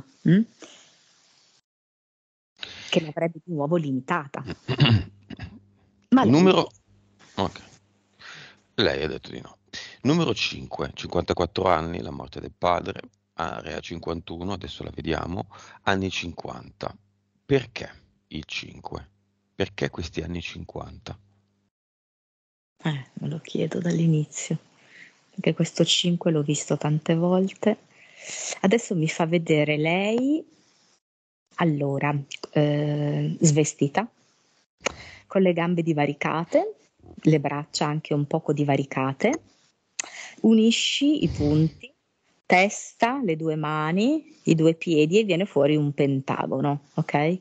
che l'avrebbe di nuovo limitata. Ma Numero... Ok. Lei ha detto di no. Numero 5, 54 anni, la morte del padre, area 51, adesso la vediamo, anni 50. Perché il 5? Perché questi anni 50? me lo chiedo dall'inizio, perché questo 5 l'ho visto tante volte. Adesso mi fa vedere lei, allora, svestita, con le gambe divaricate, le braccia anche un poco divaricate, unisci i punti, testa, le due mani, i due piedi, e viene fuori un pentagono, ok?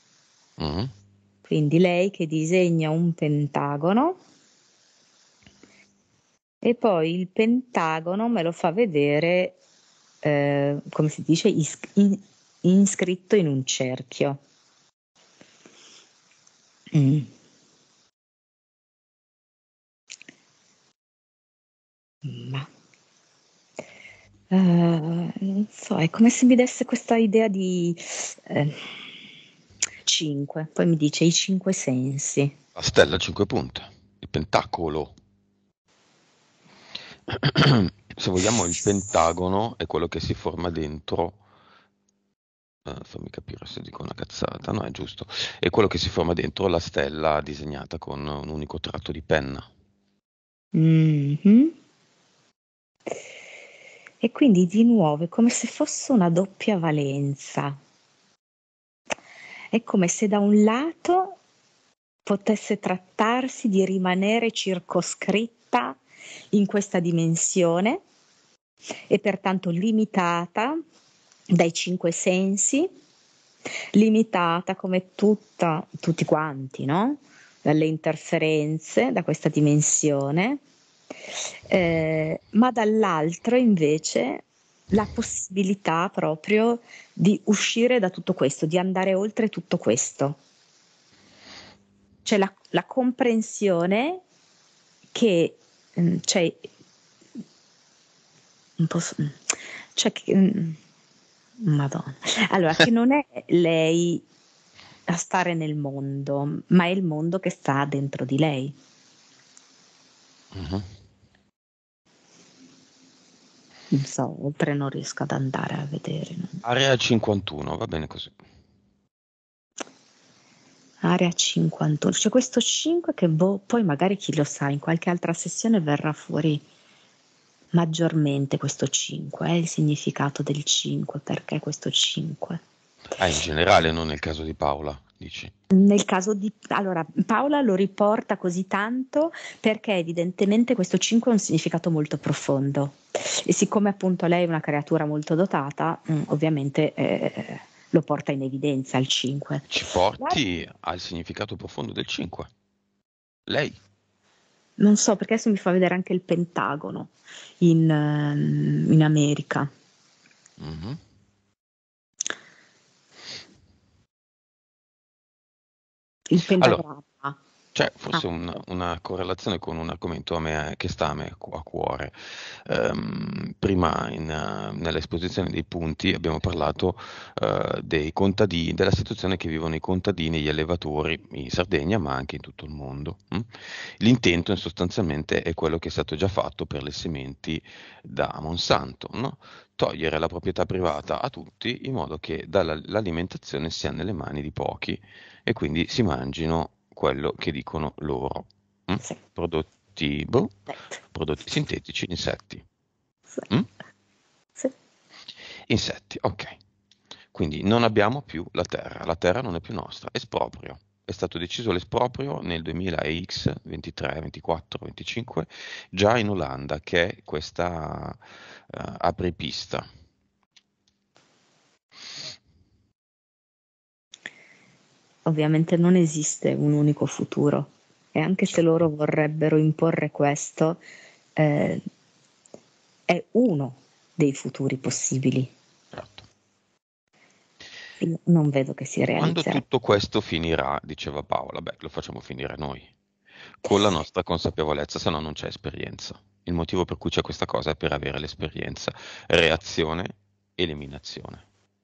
Quindi lei che disegna un pentagono, e poi il pentagono me lo fa vedere, come si dice, iscritto in un cerchio. Ma non so, è come se mi desse questa idea di 5, poi mi dice i 5 sensi. La stella a 5 punte, il pentacolo. Se vogliamo, il pentagono è quello che si forma dentro. Fammi capire se dico una cazzata, no, è giusto. È quello che si forma dentro la stella disegnata con un unico tratto di penna. Mhm. E quindi di nuovo è come se fosse una doppia valenza. È come se da un lato potesse trattarsi di rimanere circoscritta in questa dimensione e pertanto limitata dai 5 sensi, limitata come tutti quanti, no? Dalle interferenze, da questa dimensione, ma dall'altro invece la possibilità proprio di uscire da tutto questo, di andare oltre tutto questo. C'è la comprensione che c'è un po', cioè che, Madonna. Allora, che non è lei a stare nel mondo, ma è il mondo che sta dentro di lei. Non so, oltre non riesco ad andare a vedere. No? Area 51, va bene così. Area 51, c'è questo 5 che poi magari chi lo sa, in qualche altra sessione verrà fuori maggiormente questo 5, il significato del 5, perché questo 5. In generale, non nel caso di Paola, dici? Nel caso di allora, Paola lo riporta così tanto perché evidentemente questo 5 ha un significato molto profondo, e siccome appunto lei è una creatura molto dotata, ovviamente lo porta in evidenza il 5. Ci porti al significato profondo del 5. Lei? Non so, perché adesso mi fa vedere anche il Pentagono in America. Il Allora, pentagramma. c'è forse Ecco. una correlazione con un argomento che sta a me a cuore. Prima nell'esposizione dei punti abbiamo parlato dei contadini, della situazione che vivono i contadini e gli allevatori in Sardegna, ma anche in tutto il mondo. L'intento sostanzialmente è quello che è stato già fatto per le sementi da Monsanto, no? Togliere la proprietà privata a tutti in modo che l'alimentazione sia nelle mani di pochi e quindi si mangino quello che dicono loro. Sì. Prodotti, prodotti sintetici, insetti. Sì. Sì. Insetti, ok. Quindi non abbiamo più la terra non è più nostra, esproprio. è stato deciso l'esproprio nel 2000X, 23, 24, 25, già in Olanda, che è questa apripista. Ovviamente non esiste un unico futuro e anche se loro vorrebbero imporre questo, è uno dei futuri possibili. Certo. Io non vedo che si Quando realizzerà. tutto questo finirà, diceva Paola, beh, lo facciamo finire noi, con la nostra consapevolezza, se no non c'è esperienza. Il motivo per cui c'è questa cosa è per avere l'esperienza. Reazione, eliminazione.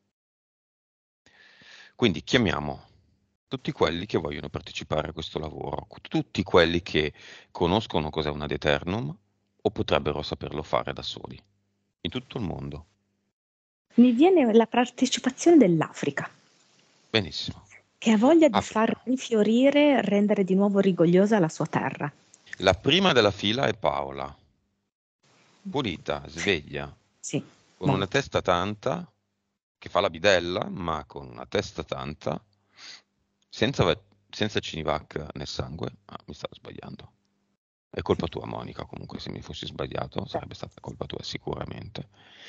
Quindi chiamiamo tutti quelli che vogliono partecipare a questo lavoro, tutti quelli che conoscono cos'è un ad eternum o potrebbero saperlo fare da soli, in tutto il mondo. Mi viene la partecipazione dell'Africa, Benissimo. che ha voglia di far Africa. rifiorire, rendere di nuovo rigogliosa la sua terra. La prima della fila è Paola, pulita, sveglia, Sì, con una molto. testa tanta, che fa la bidella, ma con una testa tanta, senza Cinivac nel sangue. Ah, mi stavo sbagliando. È colpa tua, Monica, comunque, se mi fossi sbagliato, sarebbe stata colpa tua sicuramente.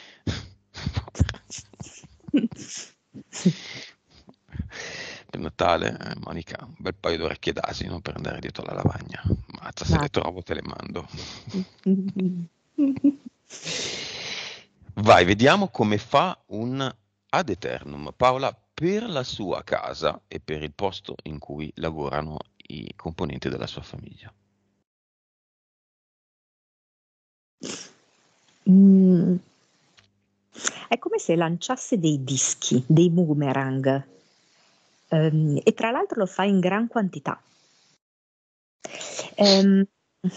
Per Natale, Monica, un bel paio di orecchie d'asino per andare dietro la lavagna. Mazza, se Ma le trovo te le mando. Vai, vediamo come fa un ad eternum. Paola, per la sua casa e per il posto in cui lavorano i componenti della sua famiglia. Mm, è come se lanciasse dei dischi, dei boomerang, e tra l'altro lo fa in gran quantità. Ehm,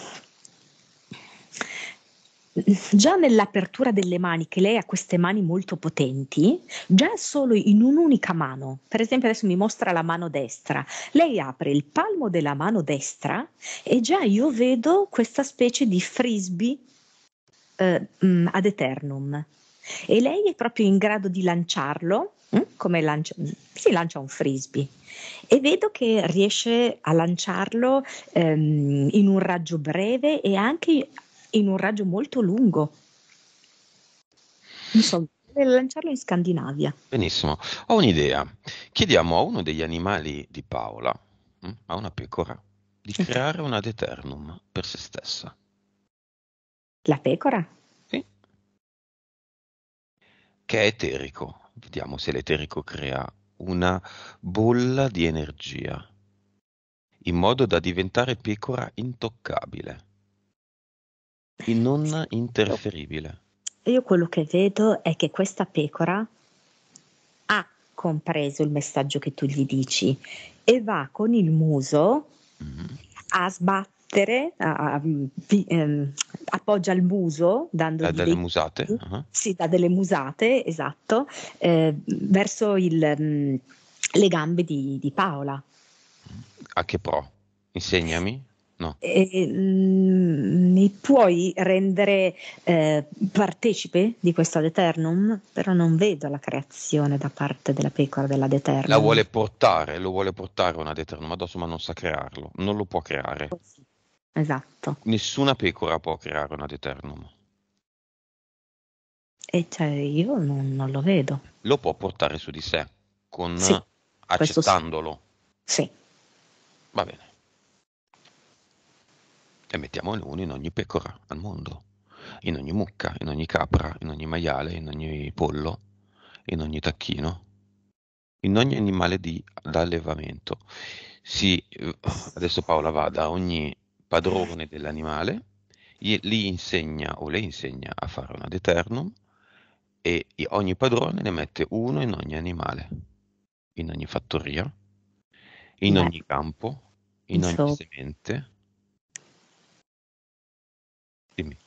Già nell'apertura delle mani, che lei ha queste mani molto potenti, già solo in un'unica mano, per esempio adesso mi mostra la mano destra, lei apre il palmo della mano destra e già io vedo questa specie di frisbee ad eternum e lei è proprio in grado di lanciarlo, come si lancia un frisbee e vedo che riesce a lanciarlo in un raggio breve e anche in un raggio molto lungo. Non so, deve lanciarlo in Scandinavia. Benissimo, ho un'idea. Chiediamo a uno degli animali di Paola, a una pecora, di Ok. creare un ad eternum per se stessa. La pecora? Sì, che è eterico. Vediamo se l'eterico crea una bolla di energia, in modo da diventare pecora intoccabile e non Io, interferibile. io quello che vedo è che questa pecora ha compreso il messaggio che tu gli dici e va con il muso Mhm. a sbattere, appoggia il muso dandogli Delle dei musate? colpi, Ah. si dà delle musate, esatto, verso le gambe di Paola. A che pro? Insegnami? No. Mi puoi rendere partecipe di questo ad eternum? Però non vedo la creazione da parte della pecora dell'ad eternum. Lo vuole portare un ad eternum addosso, ma non sa crearlo. Non lo può creare. Così. Esatto. Nessuna pecora può creare un ad eternum. E cioè io non lo vedo. Lo può portare su di sé, Sì, questo sì. accettandolo. Sì. Va bene. E mettiamone uno in ogni pecora al mondo. In ogni mucca, in ogni capra, in ogni maiale, in ogni pollo, in ogni tacchino, in ogni animale da allevamento. Sì, adesso Paola va da ogni padrone dell'animale, gli insegna o le insegna a fare un ad eternum e ogni padrone ne mette uno in ogni animale, in ogni fattoria, in Beh, ogni campo, in ogni insomma, semente. Dimmi.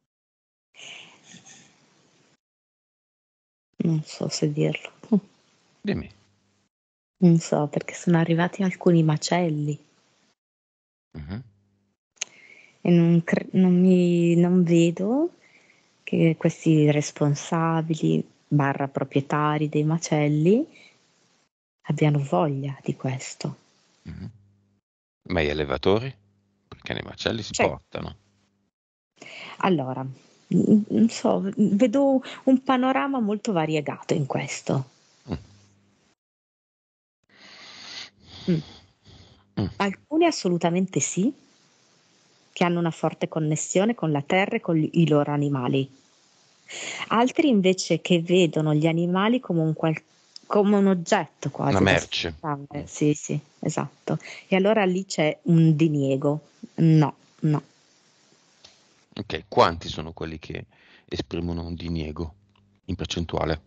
non so se dirlo. Dimmi. Non so, perché sono arrivati alcuni macelli Mhm. e non vedo che questi responsabili barra proprietari dei macelli abbiano voglia di questo. Mhm. Ma gli allevatori? Perché nei macelli si Cioè, portano. allora, non so, vedo un panorama molto variegato in questo. Mm. Mm. Mm. Alcuni assolutamente sì, che hanno una forte connessione con la terra e con i loro animali. Altri invece che vedono gli animali come come un oggetto Una quasi da merce. sfruttare. Mm. Sì, sì, esatto. E allora lì c'è un diniego. No, no. Ok, quanti sono quelli che esprimono un diniego in percentuale?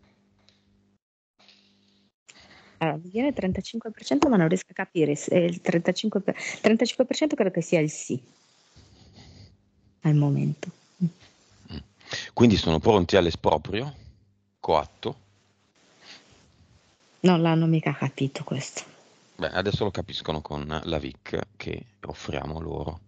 Allora, mi viene il 35%, ma non riesco a capire se il 35% credo che sia il sì al momento. Mm. Quindi sono pronti all'esproprio, coatto. Non l'hanno mica capito questo. Beh, adesso lo capiscono con la VIC che offriamo loro.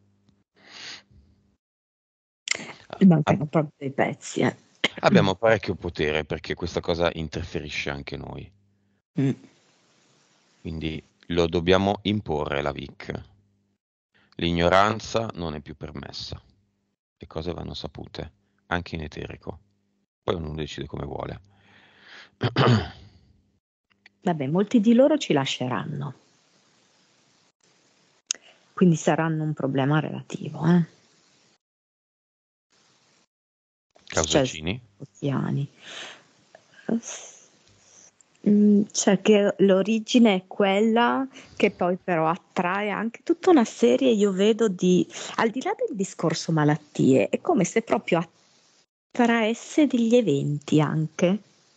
Mancano Ab- proprio i pezzi, eh. Abbiamo parecchio potere perché questa cosa interferisce anche noi, Mm. quindi lo dobbiamo imporre la VIC. L'ignoranza non è più permessa, le cose vanno sapute, anche in eterico. Poi ognuno decide come vuole. Vabbè, molti di loro ci lasceranno, quindi saranno un problema relativo, eh. Cioè, Causaggini? oceani. Cioè che l'origine è quella che poi però attrae anche tutta una serie, io vedo di, al di là del discorso malattie, è come se proprio attraesse degli eventi anche,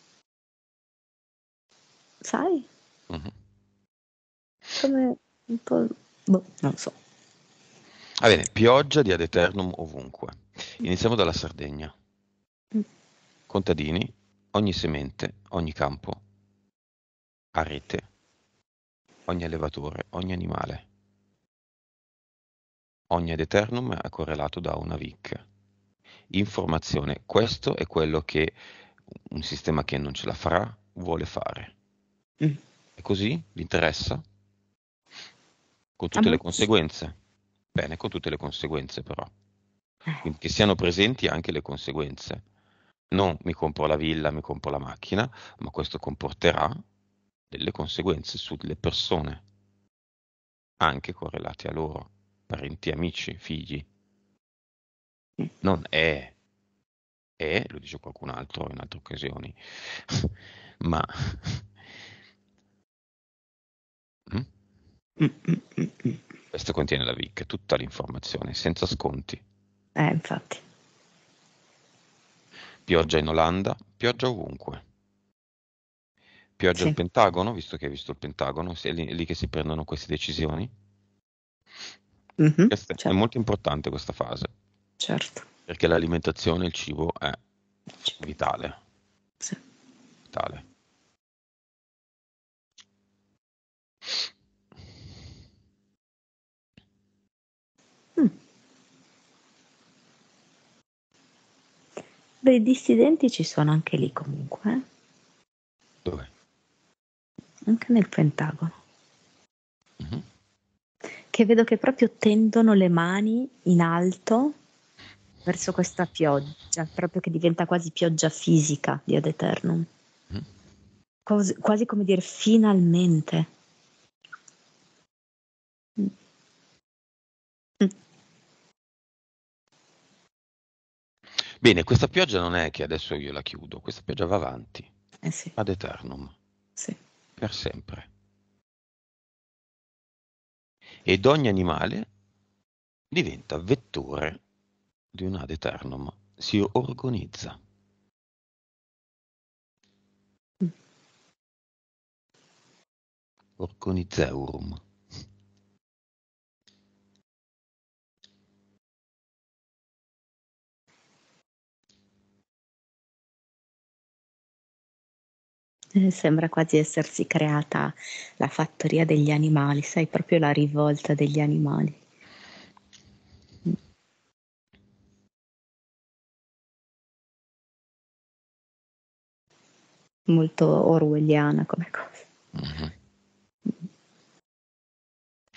sai? Mhm. Come un po', boh, non so. Va bene, pioggia di ad eternum ovunque. Iniziamo dalla Sardegna. Contadini, ogni semente, ogni campo, a rete, ogni allevatore, ogni animale. Ogni ad eternum è correlato da una VIC. Informazione, questo è quello che un sistema che non ce la farà vuole fare. Mm. È così? Vi interessa? Con A tutte le molti sì. conseguenze? Bene, con tutte le conseguenze però. Quindi che siano presenti anche le conseguenze. Non mi compro la villa, mi compro la macchina, ma questo comporterà delle conseguenze sulle persone, anche correlate a loro, parenti, amici, figli. Mm, Non lo dice qualcun altro in altre occasioni, ma mm? mm, mm, mm, mm. Questo contiene la VIC, tutta l'informazione, senza sconti. Infatti. Pioggia in Olanda, pioggia ovunque. Pioggia al Sì. Pentagono, visto che hai visto il Pentagono, è lì che si prendono queste decisioni. Mhm, È certo, molto importante questa fase, certo. perché l'alimentazione, il cibo è Ci penso. vitale, Sì. vitale. Mm. Beh, i dissidenti ci sono anche lì comunque, Dove? anche nel Pentagono, Mhm. che vedo che proprio tendono le mani in alto verso questa pioggia, proprio che diventa quasi pioggia fisica di Ad Eternum. Mhm. Quasi come dire finalmente. Mm. Mm. Bene, questa pioggia non è che adesso io la chiudo, questa pioggia va avanti, Eh sì, ad eternum, sì. per sempre. Ed ogni animale diventa vettore di un ad eternum, si organizza. Mm. Organizeurum. Sembra quasi essersi creata la fattoria degli animali, sai, proprio la rivolta degli animali. Mm. Molto orwelliana come cosa. Mhm.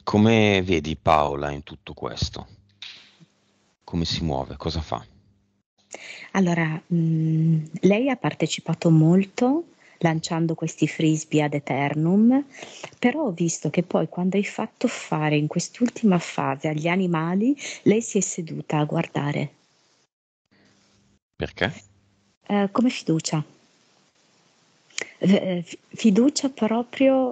Come vedi Paola in tutto questo? Come si muove? Cosa fa? Allora, lei ha partecipato molto lanciando questi frisbee ad eternum, però ho visto che poi quando hai fatto fare in quest'ultima fase agli animali, lei si è seduta a guardare, Perché? come fiducia. Fiducia proprio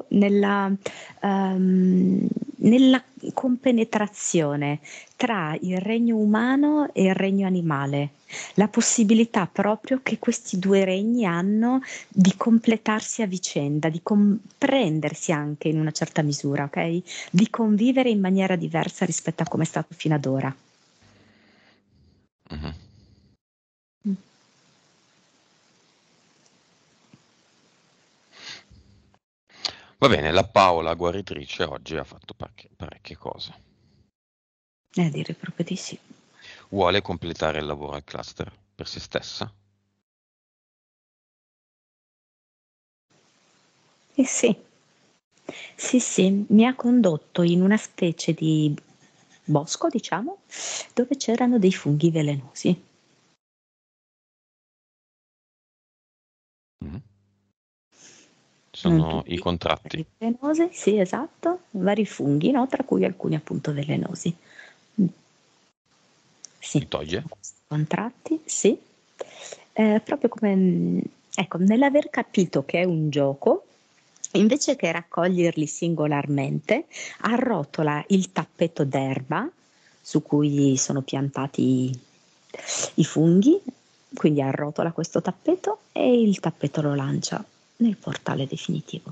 nella compenetrazione tra il regno umano e il regno animale, la possibilità proprio che questi due regni hanno di completarsi a vicenda, di comprendersi anche in una certa misura, ok? Di convivere in maniera diversa rispetto a come è stato fino ad ora. Mhm. Mm. Va bene, la Paola guaritrice oggi ha fatto parecchie cose. Direi proprio di sì. Vuole completare il lavoro al cluster per se stessa? Eh sì. Sì, sì, mi ha condotto in una specie di bosco, diciamo, dove c'erano dei funghi velenosi. Mhm. Non Sono i tutti contratti. velenosi, sì, esatto, vari funghi, no? Tra cui alcuni appunto velenosi. Mm. Sì, Li toglie? sono questi contratti, sì. Proprio come, ecco, nell'aver capito che è un gioco, invece che raccoglierli singolarmente, arrotola il tappeto d'erba su cui sono piantati i funghi, quindi arrotola questo tappeto e il tappeto lo lancia nel portale definitivo.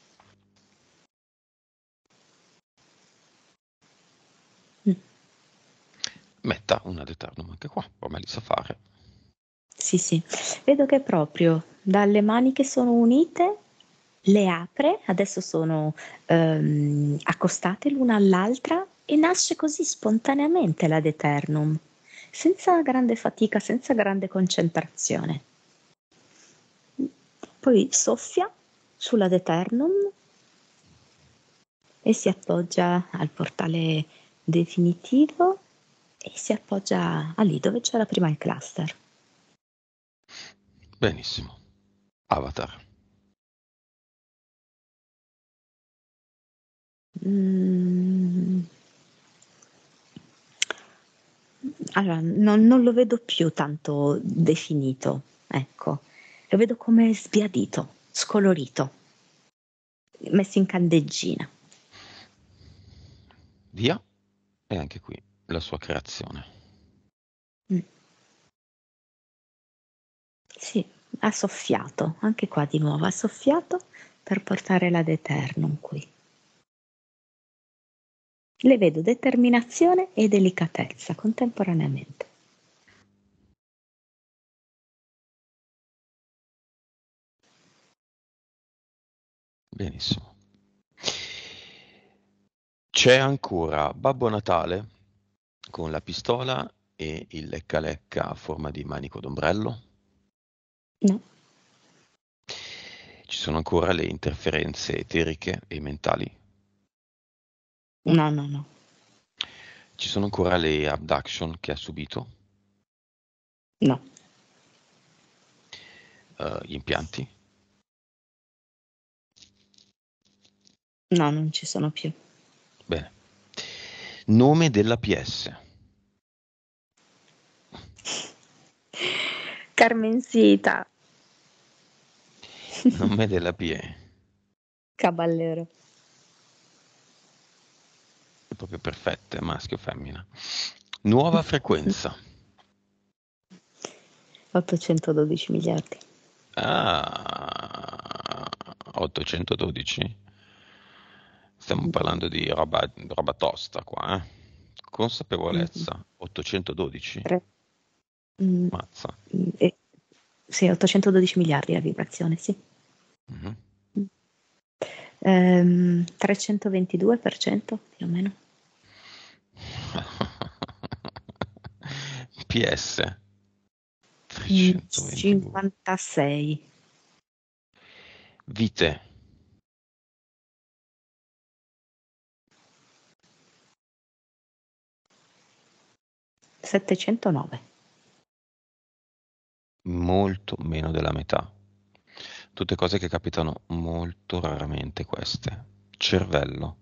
Mm. Metta una ad eternum anche qua, come li sa fare. Sì, sì, vedo che proprio dalle mani che sono unite le apre, adesso sono accostate l'una all'altra e nasce così spontaneamente l'ad eternum, senza grande fatica, senza grande concentrazione. Poi soffia sull'ad eternum e si appoggia al portale definitivo e si appoggia a lì dove c'era prima il cluster. Benissimo. Avatar. Mm. Allora, non lo vedo più tanto definito, ecco, lo vedo come sbiadito, scolorito, messo in candeggina. Via. E anche qui la sua creazione. Mm. Sì, ha soffiato, anche qua di nuovo, ha soffiato per portare l'ad eternum qui. Le vedo determinazione e delicatezza contemporaneamente. Benissimo. C'è ancora Babbo Natale con la pistola e il lecca-lecca a forma di manico d'ombrello. No, Ci sono ancora le interferenze eteriche e mentali. no, no, no, Ci sono ancora le abduction che ha subito, no, gli impianti. no, non ci sono più. Bene. Nome della PS. Carmensita, Nome della PE. Caballero, È proprio perfetta, maschio o femmina. Nuova frequenza. 812 miliardi. Ah, 812. Stiamo parlando di roba tosta qua, eh? Mm, Consapevolezza. 812. tre- mm, Mazza. sì, 812 miliardi la vibrazione, sì. Mhm. 322% più o meno. PS 322. 56. Vite. 709. Molto meno della metà. Tutte cose che capitano molto raramente queste. Cervello.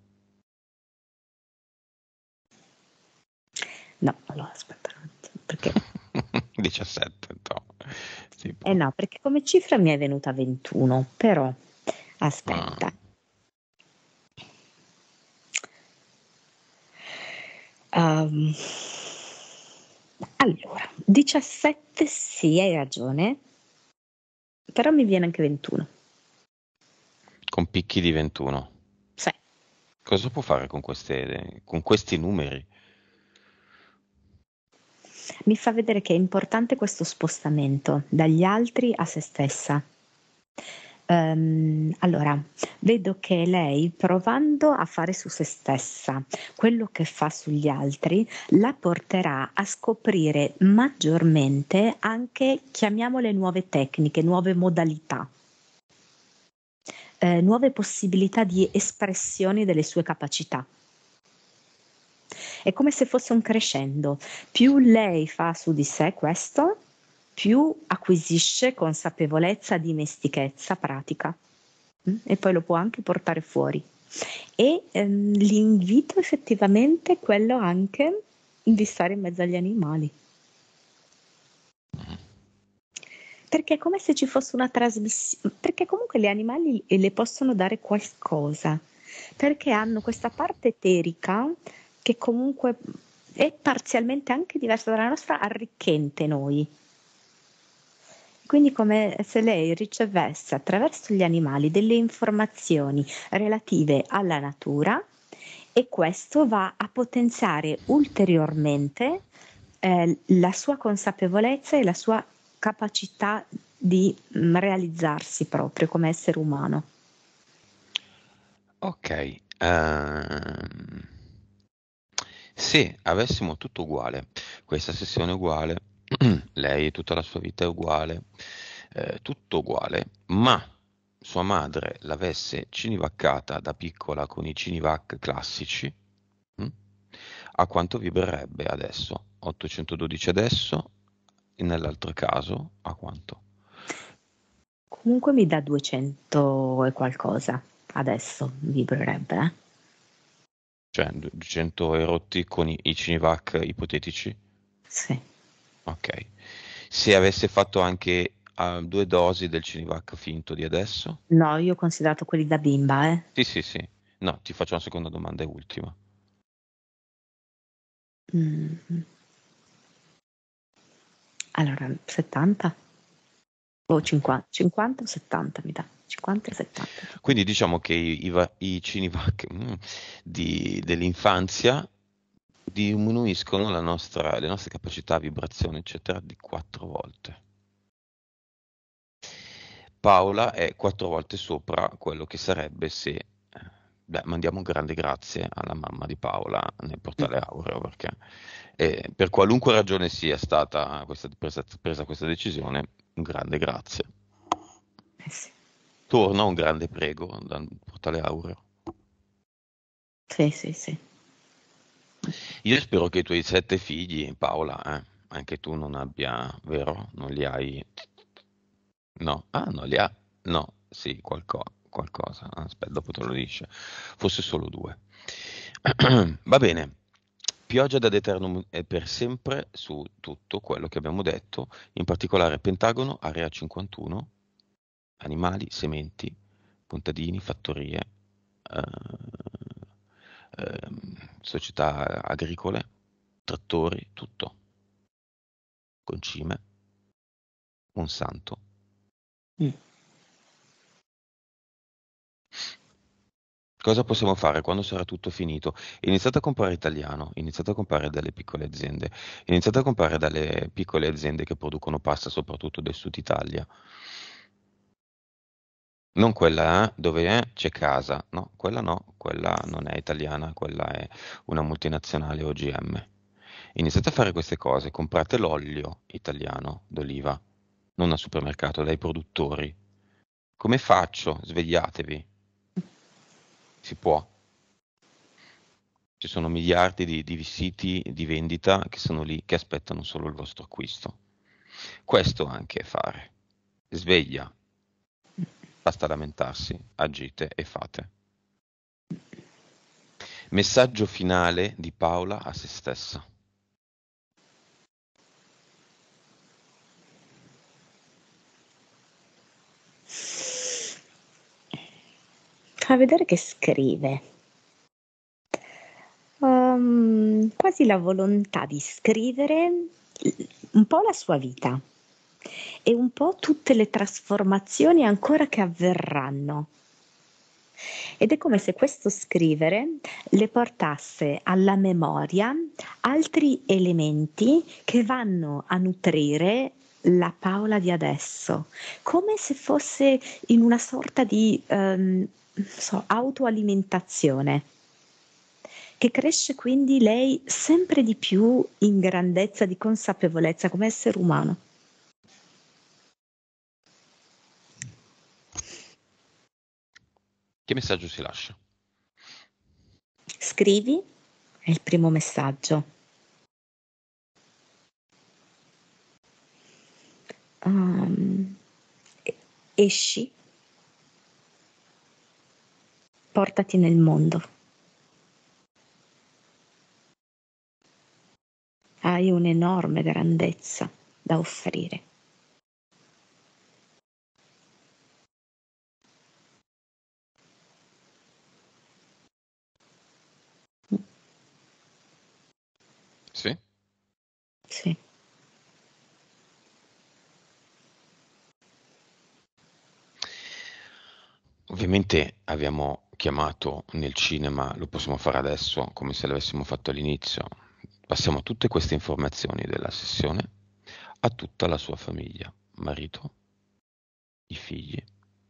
No, allora aspetta un attimo, perché 17, no. no, perché come cifra mi è venuta 21, però aspetta. Allora, 17 sì, hai ragione, però mi viene anche 21. Con picchi di 21. Sì. Cosa può fare con questi numeri? Mi fa vedere che è importante questo spostamento dagli altri a se stessa. Allora, vedo che lei, provando a fare su se stessa quello che fa sugli altri, la porterà a scoprire maggiormente anche, chiamiamole, nuove tecniche, nuove modalità, nuove possibilità di espressione delle sue capacità. È come se fosse un crescendo. Più lei fa su di sé questo, più acquisisce consapevolezza, dimestichezza, pratica. E poi lo può anche portare fuori. E l'invito effettivamente è quello anche di stare in mezzo agli animali. Perché è come se ci fosse una trasmissione, perché comunque gli animali le possono dare qualcosa, perché hanno questa parte eterica che comunque è parzialmente anche diversa dalla nostra, arricchente noi. Quindi come se lei ricevesse attraverso gli animali delle informazioni relative alla natura, e questo va a potenziare ulteriormente la sua consapevolezza e la sua capacità di realizzarsi proprio come essere umano. Ok, se avessimo tutto uguale, questa sessione è uguale, lei tutta la sua vita è uguale, tutto uguale, ma sua madre l'avesse cinivaccata da piccola con i cinivac classici, mm, a quanto vibrerebbe adesso? 812 adesso, e nell'altro caso a quanto? Comunque mi dà 200 e qualcosa, adesso vibrerebbe, eh? Cioè 200 erotti con i cinivac ipotetici? Sì. Ok. Se avesse fatto anche 2 dosi del Cinivac finto di adesso? No, io ho considerato quelli da bimba, eh. Sì, sì, sì. No, ti faccio una seconda domanda e ultima. Mm. Allora, 70? O Ok, 50, 50 o 70 mi dà? 50 o ok. 70? Quindi diciamo che i Cinivac dell'infanzia diminuiscono le nostre capacità, vibrazione, eccetera, di 4 volte. Paola è 4 volte sopra quello che sarebbe se... Beh, mandiamo un grande grazie alla mamma di Paola nel Mm. portale Aureo, perché per qualunque ragione sia stata presa questa decisione, un grande grazie. Sì. Torna un grande prego dal portale Aureo. Sì, sì, sì. Io spero che i tuoi 7 figli, Paola, anche tu non abbia, vero? Non li hai... No, non li ha. No, sì, qualcosa. Aspetta, dopo te lo dice. Forse solo 2. Va bene. Pioggia da eternum è per sempre su tutto quello che abbiamo detto, in particolare Pentagono, Area 51, animali, sementi, contadini, fattorie, società agricole, trattori, tutto. Concime, Monsanto. Mm. Cosa possiamo fare quando sarà tutto finito? Iniziate a comprare italiano, iniziate a comprare dalle piccole aziende, iniziate a comprare dalle piccole aziende che producono pasta soprattutto del sud Italia. Non quella dove c'è casa, no, quella non è italiana, quella è una multinazionale OGM. Iniziate a fare queste cose, comprate l'olio italiano d'oliva, non al supermercato, dai produttori. Come faccio? Svegliatevi, si può. Ci sono miliardi di siti di vendita che sono lì, che aspettano solo il vostro acquisto. Questo anche è fare. Sveglia, basta lamentarsi, agite e fate. Messaggio finale di Paola a se stessa. Fa vedere che scrive. Quasi la volontà di scrivere un po' la sua vita e un po' tutte le trasformazioni ancora che avverranno. Ed è come se questo scrivere le portasse alla memoria altri elementi che vanno a nutrire la Paola di adesso, come se fosse in una sorta di autoalimentazione, che cresce quindi lei sempre di più in grandezza di consapevolezza come essere umano. Che messaggio si lascia? Scrivi è il primo messaggio. Esci, portati nel mondo. Hai un'enorme grandezza da offrire. Sì? Sì. Ovviamente abbiamo chiamato nel cinema, lo possiamo fare adesso come se l'avessimo fatto all'inizio. Passiamo tutte queste informazioni della sessione a tutta la sua famiglia, marito, i figli,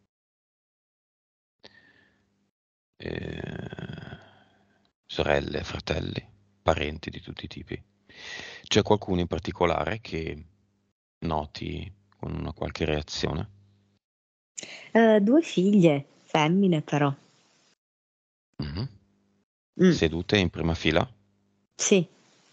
sorelle, fratelli, parenti di tutti i tipi. C'è qualcuno in particolare che noti con una qualche reazione? 2 figlie, femmine però. Mhm. Mm, Sedute in prima fila? sì,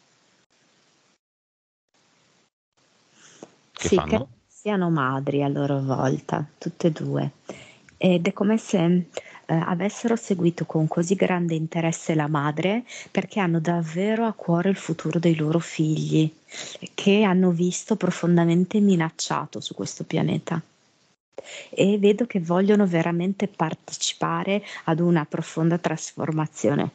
Che sì, credo fanno? siano madri a loro volta, tutte e 2. Ed è come se avessero seguito con così grande interesse la madre perché hanno davvero a cuore il futuro dei loro figli, che hanno visto profondamente minacciato su questo pianeta. E vedo che vogliono veramente partecipare ad una profonda trasformazione.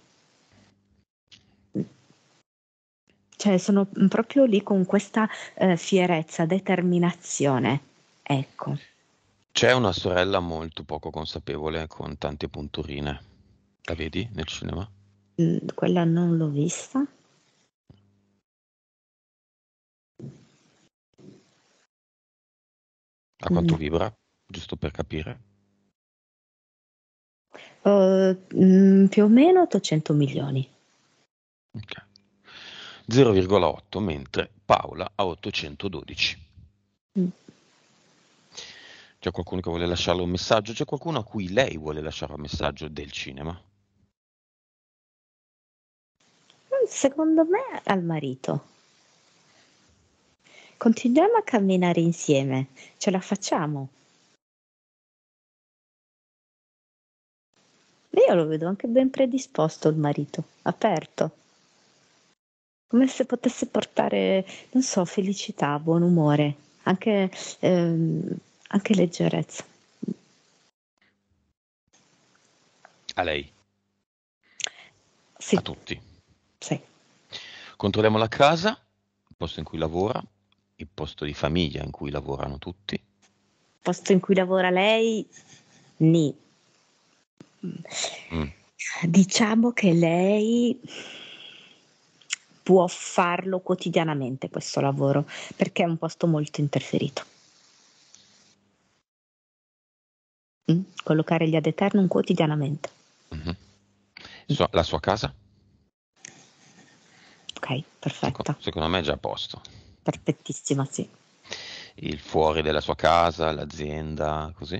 Cioè sono proprio lì con questa fierezza, determinazione. Ecco. C'è una sorella molto poco consapevole con tante punturine. La vedi nel cinema? Quella non l'ho vista. A quanto No. vibra? Giusto per capire. Più o meno 800 milioni. Ok. 0,8 mentre Paola ha 812. Mm. C'è qualcuno che vuole lasciarle un messaggio? C'è qualcuno a cui lei vuole lasciare un messaggio del cinema? Secondo me al marito. Continuiamo a camminare insieme, ce la facciamo. Io lo vedo anche ben predisposto il marito, aperto, come se potesse portare, non so, felicità, buon umore, anche, anche leggerezza. A lei, a Sì, tutti. sì. Controlliamo la casa, il posto in cui lavora, il posto di famiglia in cui lavorano tutti. Posto in cui lavora lei, ni. Mm. Diciamo che lei può farlo quotidianamente questo lavoro, perché è un posto molto interferito. Collocare gli ad eternum quotidianamente. Mhm. La sua casa? Ok, perfetta. Secondo me è già a posto. Perfettissima, sì. Il fuori della sua casa, l'azienda, così.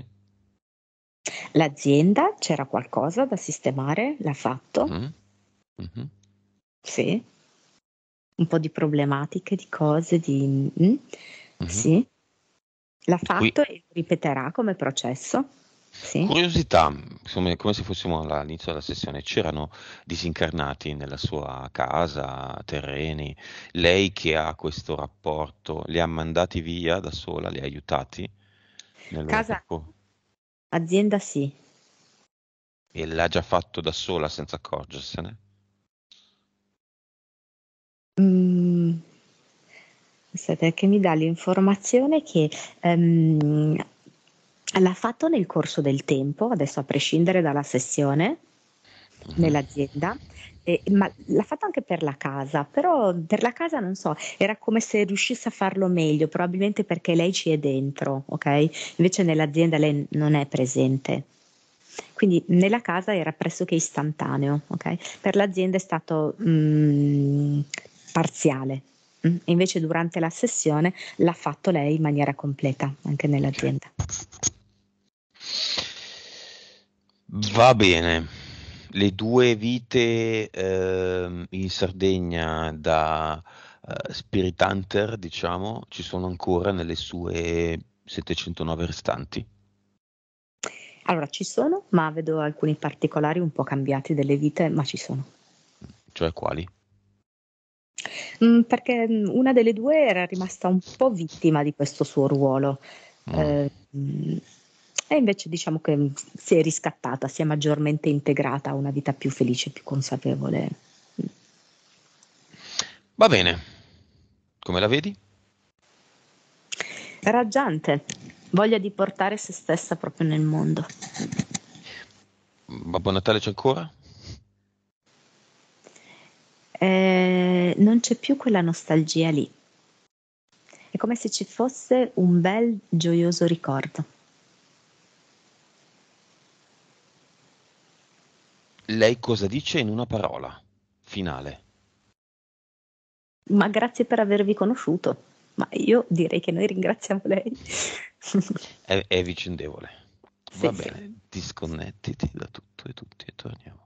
L'azienda c'era qualcosa da sistemare, l'ha fatto. Mhm, mhm. Sì, un po' di problematiche, di cose, Mhm. sì. L'ha Qui, fatto e ripeterà come processo? Sì. curiosità, come se fossimo all'inizio della sessione, c'erano disincarnati nella sua casa, terreni, lei che ha questo rapporto, li ha mandati via da sola, li ha aiutati nel loro Casa, percorso azienda sì. e l'ha già fatto da sola senza accorgersene. Mm, aspetta, che mi dà l'informazione che l'ha fatto nel corso del tempo, adesso a prescindere dalla sessione, Mhm. nell'azienda, ma l'ha fatto anche per la casa, però per la casa non so, era come se riuscisse a farlo meglio, probabilmente perché lei ci è dentro, ok? Invece nell'azienda lei non è presente. Quindi nella casa era pressoché istantaneo, ok? Per l'azienda è stato parziale. E invece durante la sessione l'ha fatto lei in maniera completa, anche Ok. nell'azienda. Va bene. Le due vite in Sardegna da Spirit Hunter, diciamo, ci sono ancora nelle sue 709 restanti. Allora ci sono, ma vedo alcuni particolari un po' cambiati delle vite, ma ci sono. Cioè quali? Perché una delle due era rimasta un po' vittima di questo suo ruolo. Mm. Mhmm, e invece diciamo che, si è riscattata, si è maggiormente integrata a una vita più felice, più consapevole. Mh. Va bene. Come la vedi? Raggiante, voglia di portare se stessa proprio nel mondo. Babbo Natale c'è ancora? Non c'è più quella nostalgia lì. È come se ci fosse un bel gioioso ricordo. Lei cosa dice in una parola? Finale. Ma grazie per avervi conosciuto. Ma io direi che noi ringraziamo lei. È vicendevole. Va Sì. bene, disconnettiti da tutto e tutti e torniamo.